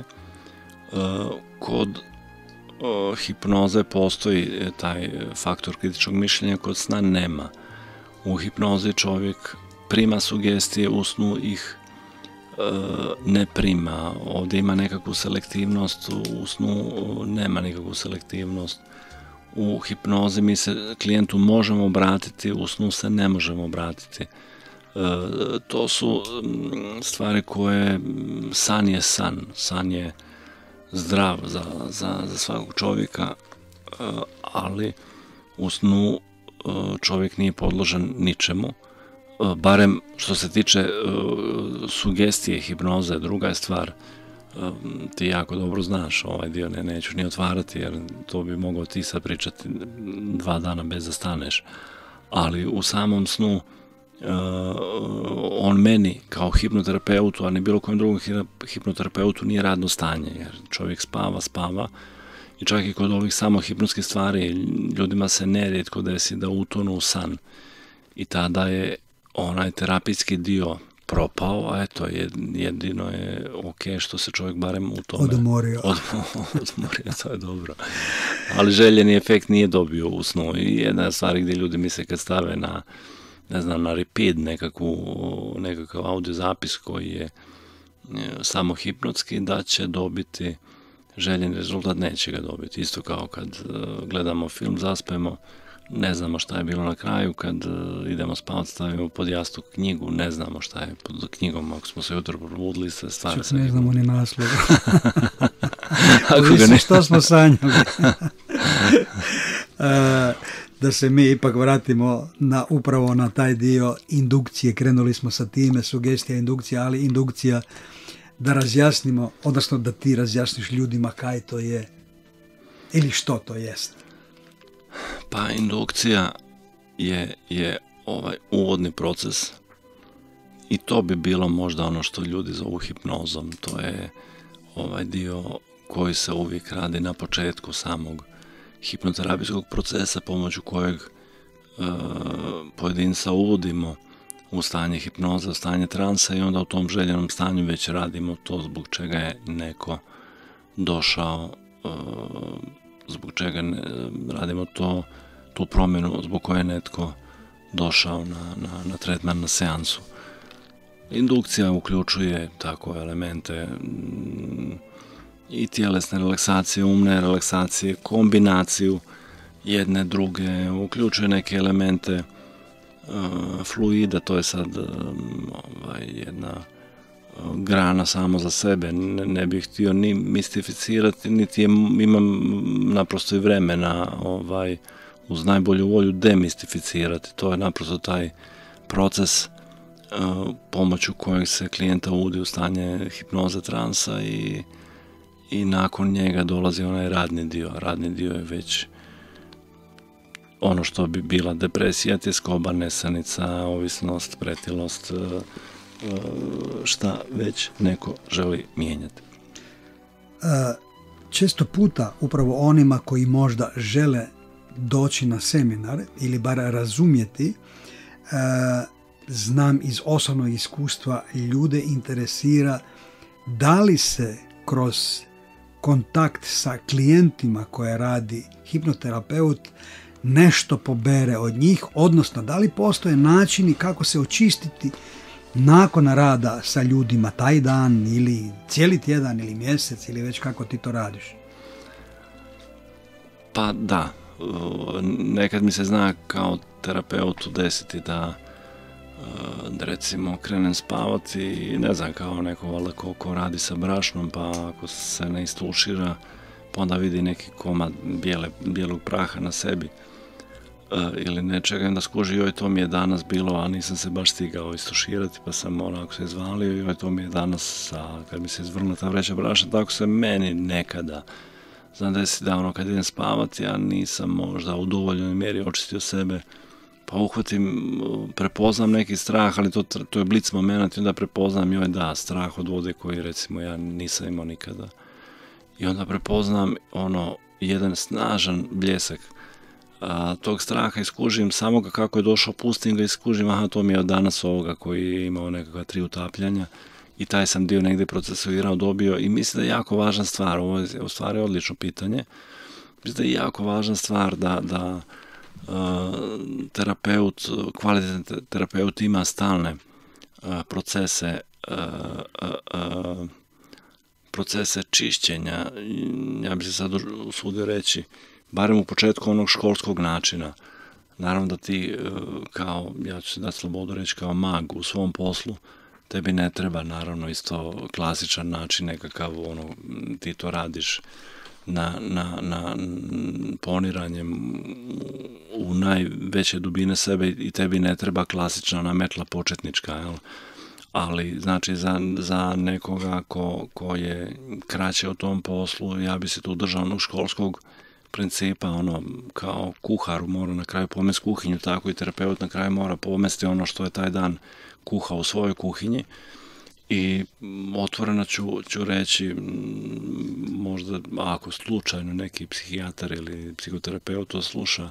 kod hipnoze postoji taj faktor kritičkog mišljenja, kod sna nema. U hipnozi čovjek prima sugestije, u snu ih ne prima. Ovdje ima nekakvu selektivnost, u snu nema nikakvu selektivnost. U hipnozi mi se klijentu možemo obratiti, u snu se ne možemo obratiti. E, to su stvari koje, san je san, san je zdrav za, za, za svakog čovjeka, e, ali u snu e, čovjek nije podložen ničemu, e, barem što se tiče e, sugestije hipnoze. Druga je stvar, ti jako dobro znaš ovaj dio, ne, neću ni otvarati jer to bi mogao ti sad pričati dva dana bez da staneš, ali u samom snu uh, on meni kao hipnoterapeutu, a ne bilo kojem drugom hipnoterapeutu nije radno stanje, jer čovjek spava, spava i čak i kod ovih samo hipnotskih stvari ljudima se nerijetko desi da utonu u san i tada je onaj terapijski dio propao, a eto, jedino je ok što se čovjek barem u tome odmorio. Od, odmorio, to je dobro. Ali željeni efekt nije dobio u snu i jedna stvar gdje ljudi misle kad stave na, ne znam, na repeat nekakvu, nekakav audio zapis koji je samo hipnotski, da će dobiti željeni rezultat, neće ga dobiti. Isto kao kad gledamo film, zaspemo, ne znamo šta je bilo na kraju, kad uh, idemo spavati, stavimo pod jastuk knjigu, ne znamo šta je pod knjigom, ako smo se jutro probudili, se stvara se... Ne znamo ni naslov. Ovisi ne... što smo sanjali. uh, da se mi ipak vratimo na, upravo na taj dio indukcije, krenuli smo sa time, sugestija, indukcija, ali indukcija da razjasnimo, odnosno da ti razjasniš ljudima kaj to je ili što to jest. Pa indukcija je, je ovaj uvodni proces i to bi bilo možda ono što ljudi zovu hipnozom. To je ovaj dio koji se uvijek radi na početku samog hipnoterapijskog procesa, pomoću kojeg e, pojedinca uvodimo u stanje hipnoze, u stanje transa i onda u tom željenom stanju već radimo to zbog čega je neko došao, e, zbog čega ne, radimo to, tu promjenu zbog koje je netko došao na, na, na tretman, na seansu. Indukcija uključuje tako elemente m, i tjelesne relaksacije, umne relaksacije, kombinaciju jedne druge, uključuje neke elemente uh, fluida, to je sad um, ovaj, jedna grana samo za sebe. Ne, ne bih htio ni mistificirati, niti je, imam naprosto i vremena ovaj, uz najbolju volju demistificirati. To je naprosto taj proces uh, pomoću kojeg se klijenta uvodi u stanje hipnoze, transa i, i nakon njega dolazi onaj radni dio. Radni dio je već ono što bi bila depresija, tjeskoba, nesanica, ovisnost, pretilost, uh, šta već neko želi mijenjati. Često puta upravo onima koji možda žele doći na seminar ili bar razumjeti, znam iz osobnog iskustva, ljude interesira da li se kroz kontakt sa klijentima koje radi hipnoterapeut nešto pobere od njih, odnosno da li postoje načini kako se očistiti nakon rada sa ljudima taj dan ili cijeli tjedan ili mjesec ili već kako ti to radiš? Pa da, nekad mi se zna kao terapeutu desiti da, da recimo krenem spavati i ne znam, kao neko valjda ko, ko radi sa brašnom, pa ako se ne istušira pa onda vidi neki komad bijele, bijelog praha na sebi ili nečega, onda skuži, joj, to mi je danas bilo, a nisam se baš stigao istuširati, pa sam onako se izvalio, joj, to mi je danas, a kad mi se izvrnula ta vreća brašna, tako se meni nekada, znam da je si davno kad idem spavati, ja nisam možda u dovoljnoj mjeri očistio sebe, pa uhvatim, prepoznam neki strah, ali to, to je blic moment i onda prepoznam, joj, da, strah od vode koji recimo ja nisam imao nikada. I onda prepoznam ono, jedan snažan bljesak a, tog straha, iskužim samo ga kako je došao, pustim ga, iskužim, aha, to mi je od danas ovoga koji je imao nekakva tri utapljanja i taj sam dio negdje procesuirao, dobio i mislim da je jako važna stvar, ovo je u stvari odlično pitanje, mislim da je jako važna stvar da, da a, terapeut, kvalitetan terapeut ima stalne a, procese a, a, a, procese čišćenja, ja bih se sad usudio reći, barem u početku onog školskog načina. Naravno da ti, kao, ja ću se dati slobodu reći, kao mag u svom poslu, tebi ne treba, naravno, isto klasičan način nekakav, ono, ti to radiš na, na, na poniranjem u najveće dubine sebe i tebi ne treba klasična ona metla početnička, jel? Ali, znači, za, za nekoga ko, ko je kraće u tom poslu, ja bi se tu držao onog školskog principa, ono, kao kuhar mora na kraju pomesti kuhinju, tako i terapeut na kraju mora pomesti ono što je taj dan kuhao u svojoj kuhinji. I otvoreno ću, ću reći, možda ako slučajno neki psihijatar ili psihoterapeut to sluša,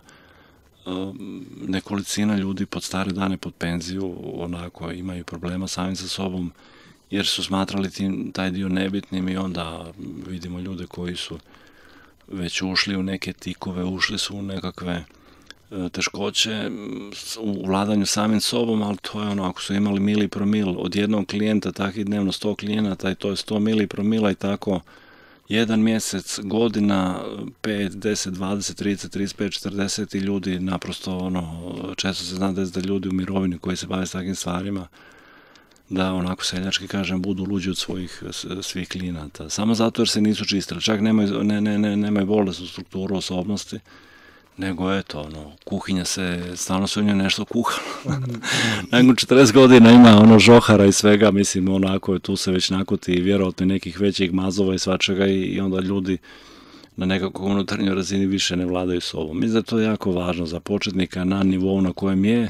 nekolicina ljudi pod stare dane, pod penziju, onako imaju problema samim sa sobom, jer su smatrali tim, taj dio nebitnim i onda vidimo ljude koji su već ušli u neke tikove, ušli su u nekakve teškoće u vladanju samim sobom, ali to je ono, ako su imali mili promil od jednog klijenta, tako i dnevno sto klijenata i to je sto mili promila i tako jedan mjesec, godina, pet, deset, dvadeset, trideset, trideset pet, četrdeset i ljudi naprosto, ono, često se zna da ljudi u mirovini koji se bave s takvim stvarima, da onako seljački kažem, budu luđi od svojih svih klijenata. Samo zato jer se nisu čistili, čak nemaju, ne, ne, ne, nemaju bolesnu strukturu osobnosti, nego eto, ono, kuhinja se, stalno se u njoj nešto kuhalo. Nakon četrdeset godina ima ono žohara i svega, mislim, onako, tu se već nakuti vjerojatno nekih većih mazova i svačega i, i onda ljudi na nekakvoj unutarnjoj razini više ne vladaju sobom. Mislim da je to jako važno za početnika na nivou na kojem je,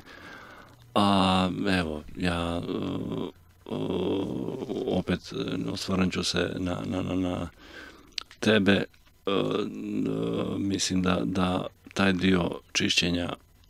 a evo, ja uh, uh, opet osvrnut ću se na, na, na, na tebe, uh, uh, mislim da, da taj dio čišćenja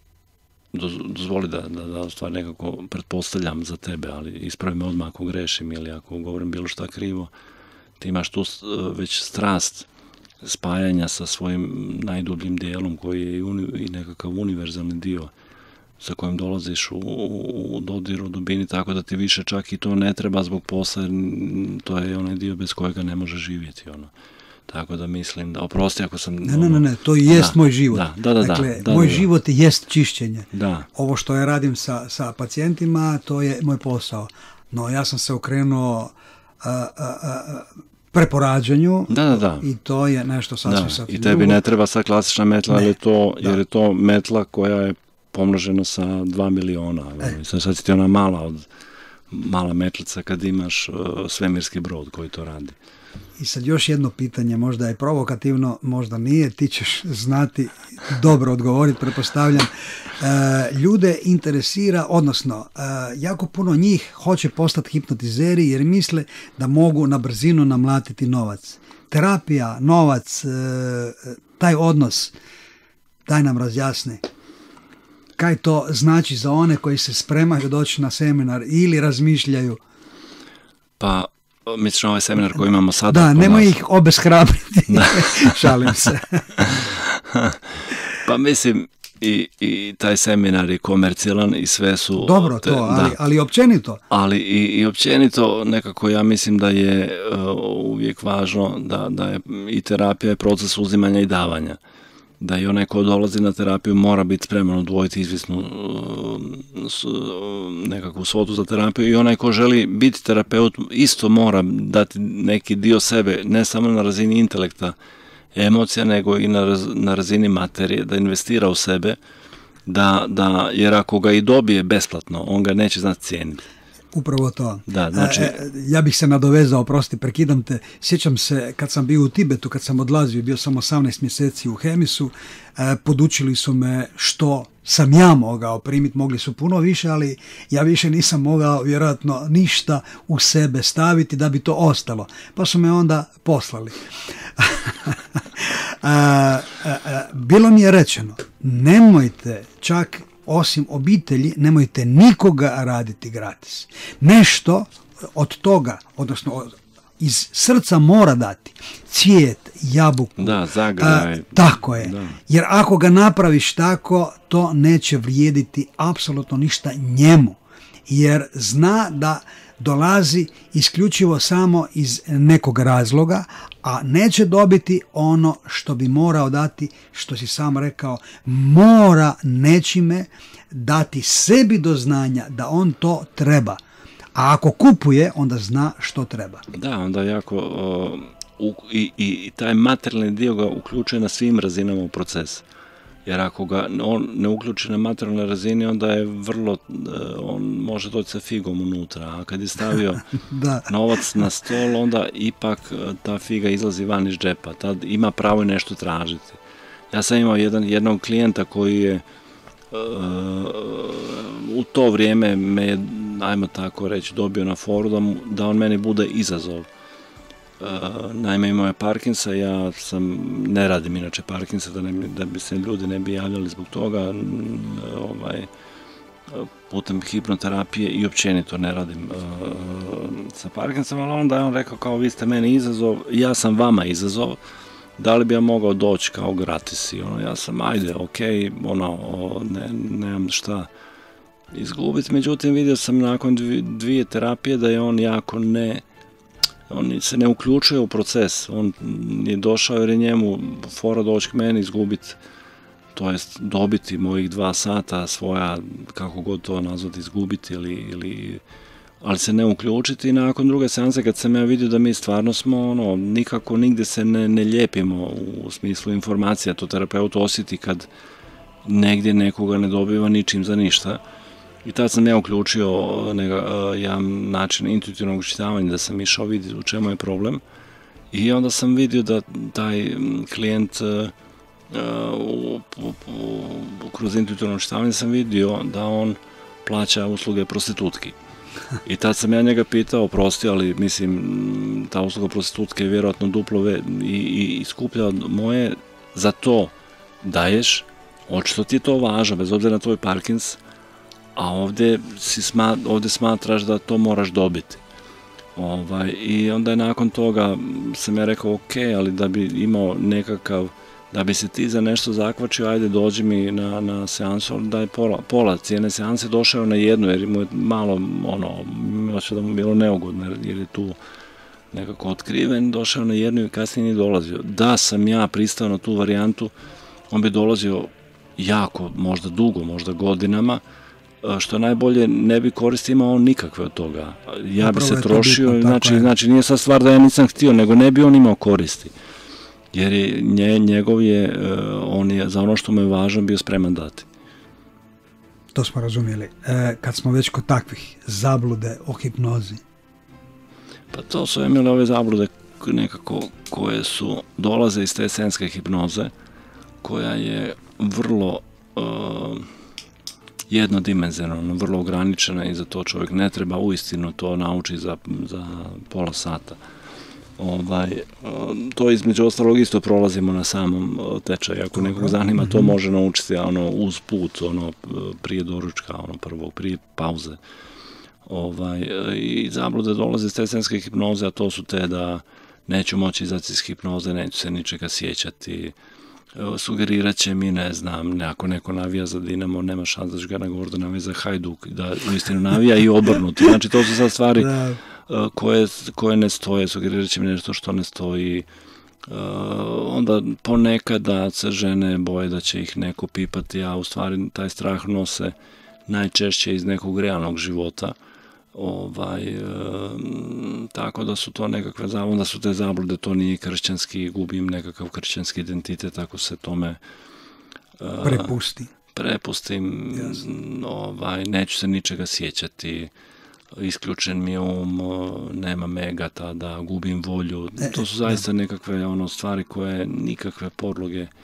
dozvoli da, da, da stvar nekako pretpostavljam za tebe, ali ispravi me odmah ako grešim ili ako govorim bilo šta krivo, ti imaš tu već strast spajanja sa svojim najdubljim dijelom koji je i nekakav univerzalni dio sa kojim dolaziš u, u dodir u dubini, tako da ti više čak i to ne treba zbog posla, to je onaj dio bez kojega ne može živjeti, ono. Tako da mislim da, oprosti ako sam... Ne, ne, ne, ne, to jest da, moj život. Da, da, da, dakle, da, moj da, život jest čišćenje. Da. Ovo što ja radim sa, sa pacijentima, to je moj posao. no ja sam se okrenuo a, a, a, preporađenju da, da, da. i to je nešto sasvim sasvim drugo. I tebi ne treba sad klasična metla, ne, jer, je to, jer je to metla koja je pomnožena sa dva miliona. E. Sad, sad ti ona mala od mala metlica kad imaš uh, svemirski brod koji to radi. I sad još jedno pitanje, možda je provokativno, možda nije, ti ćeš znati dobro odgovoriti, pretpostavljam. E, ljude interesira, odnosno, e, jako puno njih hoće postati hipnotizeri jer misle da mogu na brzinu namlatiti novac. Terapija, novac, e, taj odnos, daj nam razjasni. Kaj to znači za one koji se spremaju doći na seminar ili razmišljaju? Pa, misliš ovaj seminar koji imamo sada? Da, nemoj ih obeshrabriti. Šalim se. Pa mislim, i, i taj seminar je komercijalan i sve su... Dobro to, te, ali, ali općenito. Ali i, i općenito nekako ja mislim da je uh, uvijek važno da, da je i terapija je proces uzimanja i davanja. Da i onaj ko dolazi na terapiju mora biti spreman odvojiti izvisnu nekakvu svotu za terapiju i onaj ko želi biti terapeut isto mora dati neki dio sebe, ne samo na razini intelekta, emocija, nego i na, raz, na razini materije, da investira u sebe, da, da, jer ako ga i dobije besplatno, on ga neće znati cijeniti. Upravo to. Da, znači... e, ja bih se nadovezao, prosti, prekidam te. Sjećam se kad sam bio u Tibetu, kad sam odlazio, bio sam osamnaest mjeseci u Hemisu, e, podučili su me što sam ja mogao primiti, mogli su puno više, ali ja više nisam mogao vjerojatno ništa u sebe staviti da bi to ostalo. Pa su me onda poslali. a, a, a, bilo mi je rečeno, nemojte čak osim obitelji, nemojte nikoga raditi gratis. Nešto od toga, odnosno od, iz srca mora dati cvijet, jabuku. Da, zagraj. A, tako je. Da. Jer ako ga napraviš tako, to neće vrijediti apsolutno ništa njemu. Jer zna da dolazi isključivo samo iz nekog razloga, a neće dobiti ono što bi morao dati, što si sam rekao, mora nečime dati sebi do znanja da on to treba. A ako kupuje, onda zna što treba. Da, onda jako uh, u, i, i taj materijalni dio ga uključuje na svim razinama u proces. Jer ako ga on ne uključi na materijalnoj razini, onda je vrlo, on može doći sa figom unutra, a kad je stavio da. novac na stol, onda ipak ta figa izlazi van iz džepa, tad ima pravo i nešto tražiti. Ja sam imao jedan, jednog klijenta koji je uh, u to vrijeme me je, ajmo tako reći, dobio na foru da, mu, da on meni bude izazov. Uh, naime, imao je Parkinsa, ja sam, ne radim inače Parkinsa, da, ne, da bi se ljudi ne bi javljali zbog toga, ovaj, putem hipnoterapije i općenito ne radim uh, sa Parkinsom, ali onda je on rekao kao vi ste meni izazov, ja sam vama izazov, da li bi ja mogao doći kao gratis i ono, ja sam ajde, ok, ono, ne, nemam šta izgubiti, međutim vidio sam nakon dvije, dvije terapije da je on jako ne on se ne uključuje u proces, on je došao jer je njemu fora doći k meni izgubiti, to jest dobiti mojih dva sata svoja, kako god to nazvati, izgubiti ili, ili ali se ne uključiti i nakon druge seanse kad sam ja vidio da mi stvarno smo ono, nikako nigdje se ne, ne lijepimo u smislu informacija, to terapeut osjeti kad negdje nekoga ne dobiva ničim za ništa. I tad sam ja uključio neka, jedan način intuitivnog učitavanja, da sam išao vidjeti u čemu je problem i onda sam vidio da taj klijent uh, u, u, u, kroz intuitivno učitavanje sam vidio da on plaća usluge prostitutki. I tad sam ja njega pitao, oprosti, ali mislim ta usluga prostitutke je vjerojatno duplo ve, i, i, i skuplja od moje, za to daješ, očito ti je to važno, bez obzira na tvoj Parkins, a ovdje, si sma, ovdje smatraš da to moraš dobiti. Ovaj, i onda je nakon toga sam ja rekao, ok, ali da bi imao nekakav, da bi se ti za nešto zakvačio, ajde dođi mi na, na seansu, daj pola, pola cijene seanse, došao na jednu, jer mu je malo, ono, još da mu bilo neugodno, jer je tu nekako otkriven, došao na jednu i kasnije nije dolazio. Da sam ja pristao na tu varijantu, on bi dolazio jako, možda dugo, možda godinama, što najbolje ne bi koristi imao on nikakve od toga. Ja bi se trošio, bitno, znači, znači nije sad stvar da ja nisam htio, nego ne bi on imao koristi. Jer je, nje, njegov je, on je za ono što mu je važno bio spreman dati. To smo razumjeli. E, kad smo već kod takvih zablude o hipnozi. Pa to su imali ove zablude nekako koje su dolaze iz te senske hipnoze, koja je vrlo uh, jednodimenzionalna, vrlo ograničena i za to čovjek ne treba uistinu to nauči za, za pola sata. Ovaj, to između ostalog isto prolazimo na samom tečaju. Ako nekog zanima, to može naučiti ono, uz put, ono, prije doručka, ono, prvog, prije pauze. Ovaj, i zablude dolaze iz te senske hipnoze, a to su te da neću moći izaći iz hipnoze, neću se ničega sjećati, sugerirat će mi, ne znam, ako neko navija za Dinamo, nema šans da ću ga nagovoriti da navija za Hajduk, da uistinu navija i obrnuti. Znači, to su sad stvari koje, koje ne stoje, sugerirat će mi nešto što ne stoji. Onda ponekada se žene boje da će ih neko pipati, a u stvari taj strah nose najčešće iz nekog realnog života. Ovaj, e, tako da su to nekakve zablude, onda su te zablude, to nije kršćanski, gubim nekakav kršćanski identitet, ako se tome e, prepusti. prepustim, ovaj, neću se ničega sjećati, isključen mi je um, nema megata, da gubim volju, e, to su zaista da. nekakve ono, stvari koje nikakve podloge e,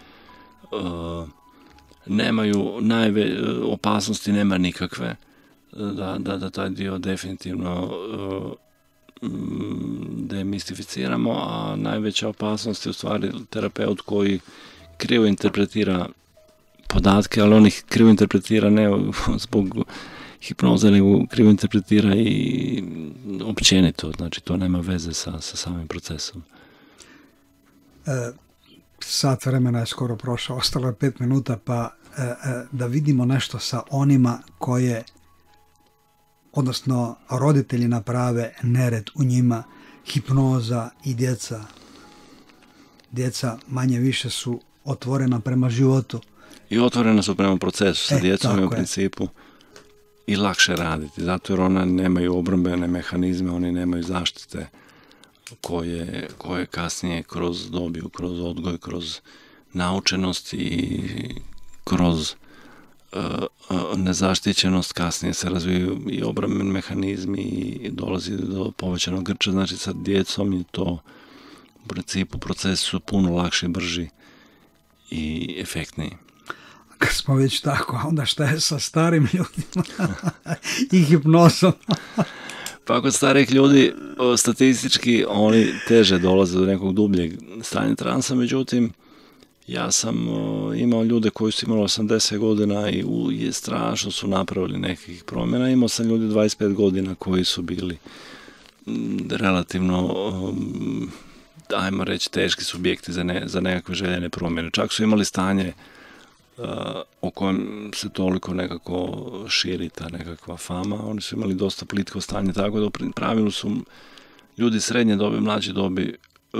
nemaju, najve, opasnosti nema nikakve. Da, da, da taj dio definitivno uh, demistificiramo, a najveća opasnost je u stvari terapeut koji krivo interpretira podatke, ali on ih krivo interpretira ne zbog hipnoze, nego krivo interpretira i općenito, znači to nema veze sa, sa samim procesom. E, sat vremena je skoro prošao, ostalo je pet minuta, pa e, e, da vidimo nešto sa onima koje odnosno roditelji naprave nered u njima, hipnoza i djeca. Djeca manje više su otvorena prema životu. I otvorena su prema procesu sa e, djecom i u principu i lakše raditi, zato jer ona nemaju obrambene mehanizme, oni nemaju zaštite koje, koje kasnije kroz dobiju, kroz odgoj, kroz naučenost i kroz nezaštićenost, kasnije se razvijaju i obrambeni mehanizmi i dolazi do povećanog grča, znači sa djecom je to u principu procesi su puno lakši, brži i efektniji. Kad smo već tako, onda šta je sa starim ljudima i hipnozom? Pa kod starih ljudi statistički oni teže dolaze do nekog dubljeg stanja transa, međutim ja sam uh, imao ljude koji su imali osamdeset godina i u, je strašno su napravili nekih promjena. Imao sam ljudi dvadeset pet godina koji su bili m, relativno, um, ajmo reći, teški subjekti za, ne, za nekakve željene promjene. Čak su imali stanje uh, o kojem se toliko nekako širi ta nekakva fama. Oni su imali dosta plitko stanje, tako da u pravilu su ljudi srednje dobi, mlađe dobi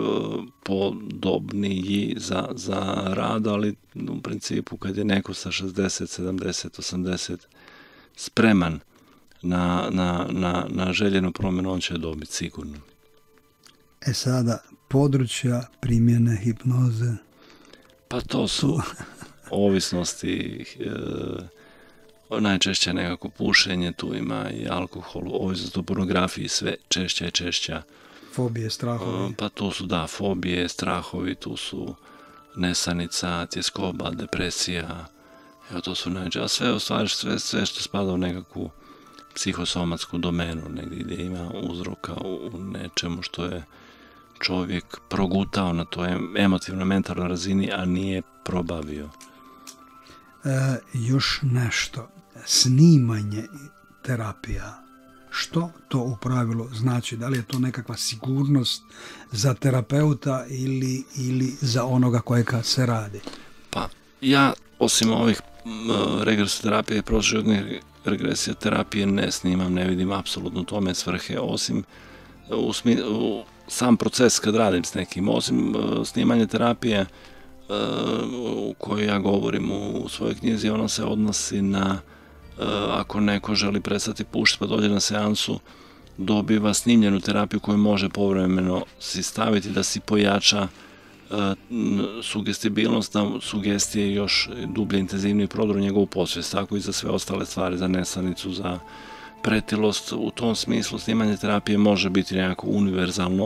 podobniji za, za rad, ali u principu kad je neko sa šezdeset, sedamdeset, osamdeset spreman na, na, na, na željenu promjenu, on će dobiti sigurno. E sada, područja primjene hipnoze? Pa to su ovisnosti, e, najčešće nekako pušenje, tu ima i alkohol, ovisnost o pornografiji, sve češća i češća. Fobije, strahovi? Pa tu su, da, fobije, strahovi, tu su nesanica, tjeskoba, depresija, evo to su najčešće, a sve, u stvari, sve, sve što spada u nekakvu psihosomatsku domenu, negdje gdje ima uzroka u, u nečemu što je čovjek progutao na toj emotivnoj, mentalnoj razini, a nije probavio. E, još nešto, snimanje terapija. Što to u pravilu znači? Da li je to nekakva sigurnost za terapeuta ili, ili za onoga kojega se radi? Pa, ja osim ovih uh, regresoterapije i prošljožnih regresija terapije ne snimam, ne vidim apsolutno tome svrhe, osim u, smi, u sam proces kad radim s nekim, osim uh, snimanja terapije uh, u kojoj ja govorim u, u svojoj knjizi, ona se odnosi na ako neko želi prestati pušiti pa dođe na seansu, dobiva snimljenu terapiju koju može povremeno si staviti da si pojača sugestibilnost, da sugestije još dublje, intenzivnije prodru njegovu podsvijest, tako i za sve ostale stvari, za nesanicu, za pretilost. U tom smislu snimanje terapije može biti nekako univerzalno,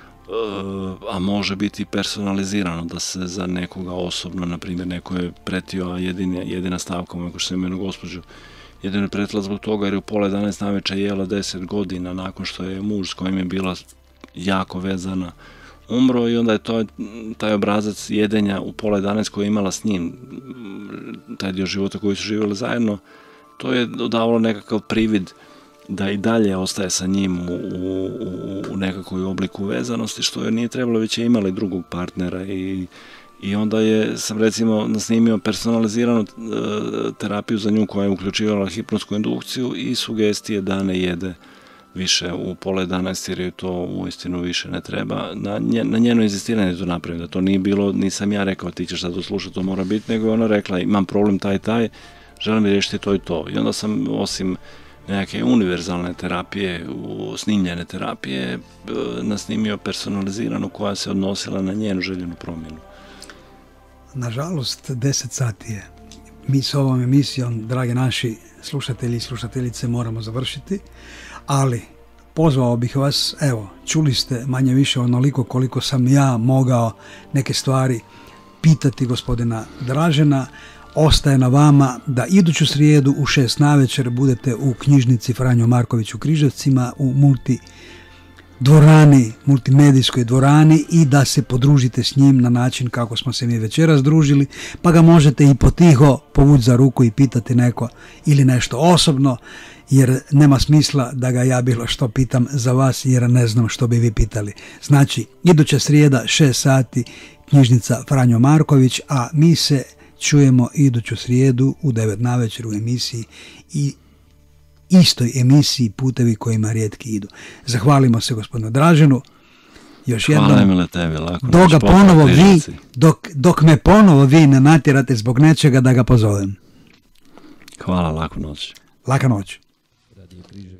a može biti personalizirano, da se za nekoga osobno, na primjer, neko je pretio, a jedina, jedina stavka, ako što je imenu gospođu, jedino je pretila zbog toga jer je u pola jedanaest naveče jela deset godina nakon što je muž s kojim je bila jako vezana umro, i onda je to, taj obrazac jedenja u pola jedanaest koji je imala s njim, taj dio života koji su živjeli zajedno, to je dodavalo nekakav privid da i dalje ostaje sa njim u, u, u nekakvoj obliku vezanosti, što je nije trebalo, već je imala i drugog partnera, i, i onda je, sam recimo nasnimio personaliziranu e, terapiju za nju koja je uključivala hipnotsku indukciju i sugestije da ne jede više u pola jedanaest jer je to uistinu više ne treba. Na, nje, na njeno inzistiranje to napravim, da to nije bilo, nisam ja rekao ti ćeš sad to slušati, to mora biti, nego je ona rekla imam problem taj taj, želim riješiti to i to. I onda sam, osim neke univerzalne terapije, snimljene terapije, nasnimio personaliziranu koja se odnosila na njenu željenu promjenu. Nažalost, deset sati je. Mi s ovom emisijom, dragi naši slušatelji i slušateljice, moramo završiti, ali pozvao bih vas, evo, čuli ste manje više onoliko koliko sam ja mogao neke stvari pitati gospodina Dražena. Ostaje na vama da iduću srijedu u šest navečer budete u knjižnici Franjo Marković u Križevcima, u multi dvorani, multimedijskoj dvorani, i da se podružite s njim na način kako smo se mi večeras družili, pa ga možete i potiho povući za ruku i pitati neko ili nešto osobno, jer nema smisla da ga ja bilo što pitam za vas, jer ne znam što bi vi pitali. Znači, iduća srijeda, šest sati, knjižnica Franjo Marković, a mi se čujemo iduću srijedu u devet navečer u emisiji, i istoj emisiji Putevi kojima rijetki idu. Zahvalimo se gospodinu Draženu. Još jednom. Hvala Emile tebi, lako. Dok, ga ponovo vi, dok, dok me ponovo vi ne natjerate zbog nečega da ga pozovem. Hvala, laku noć. Laka noć.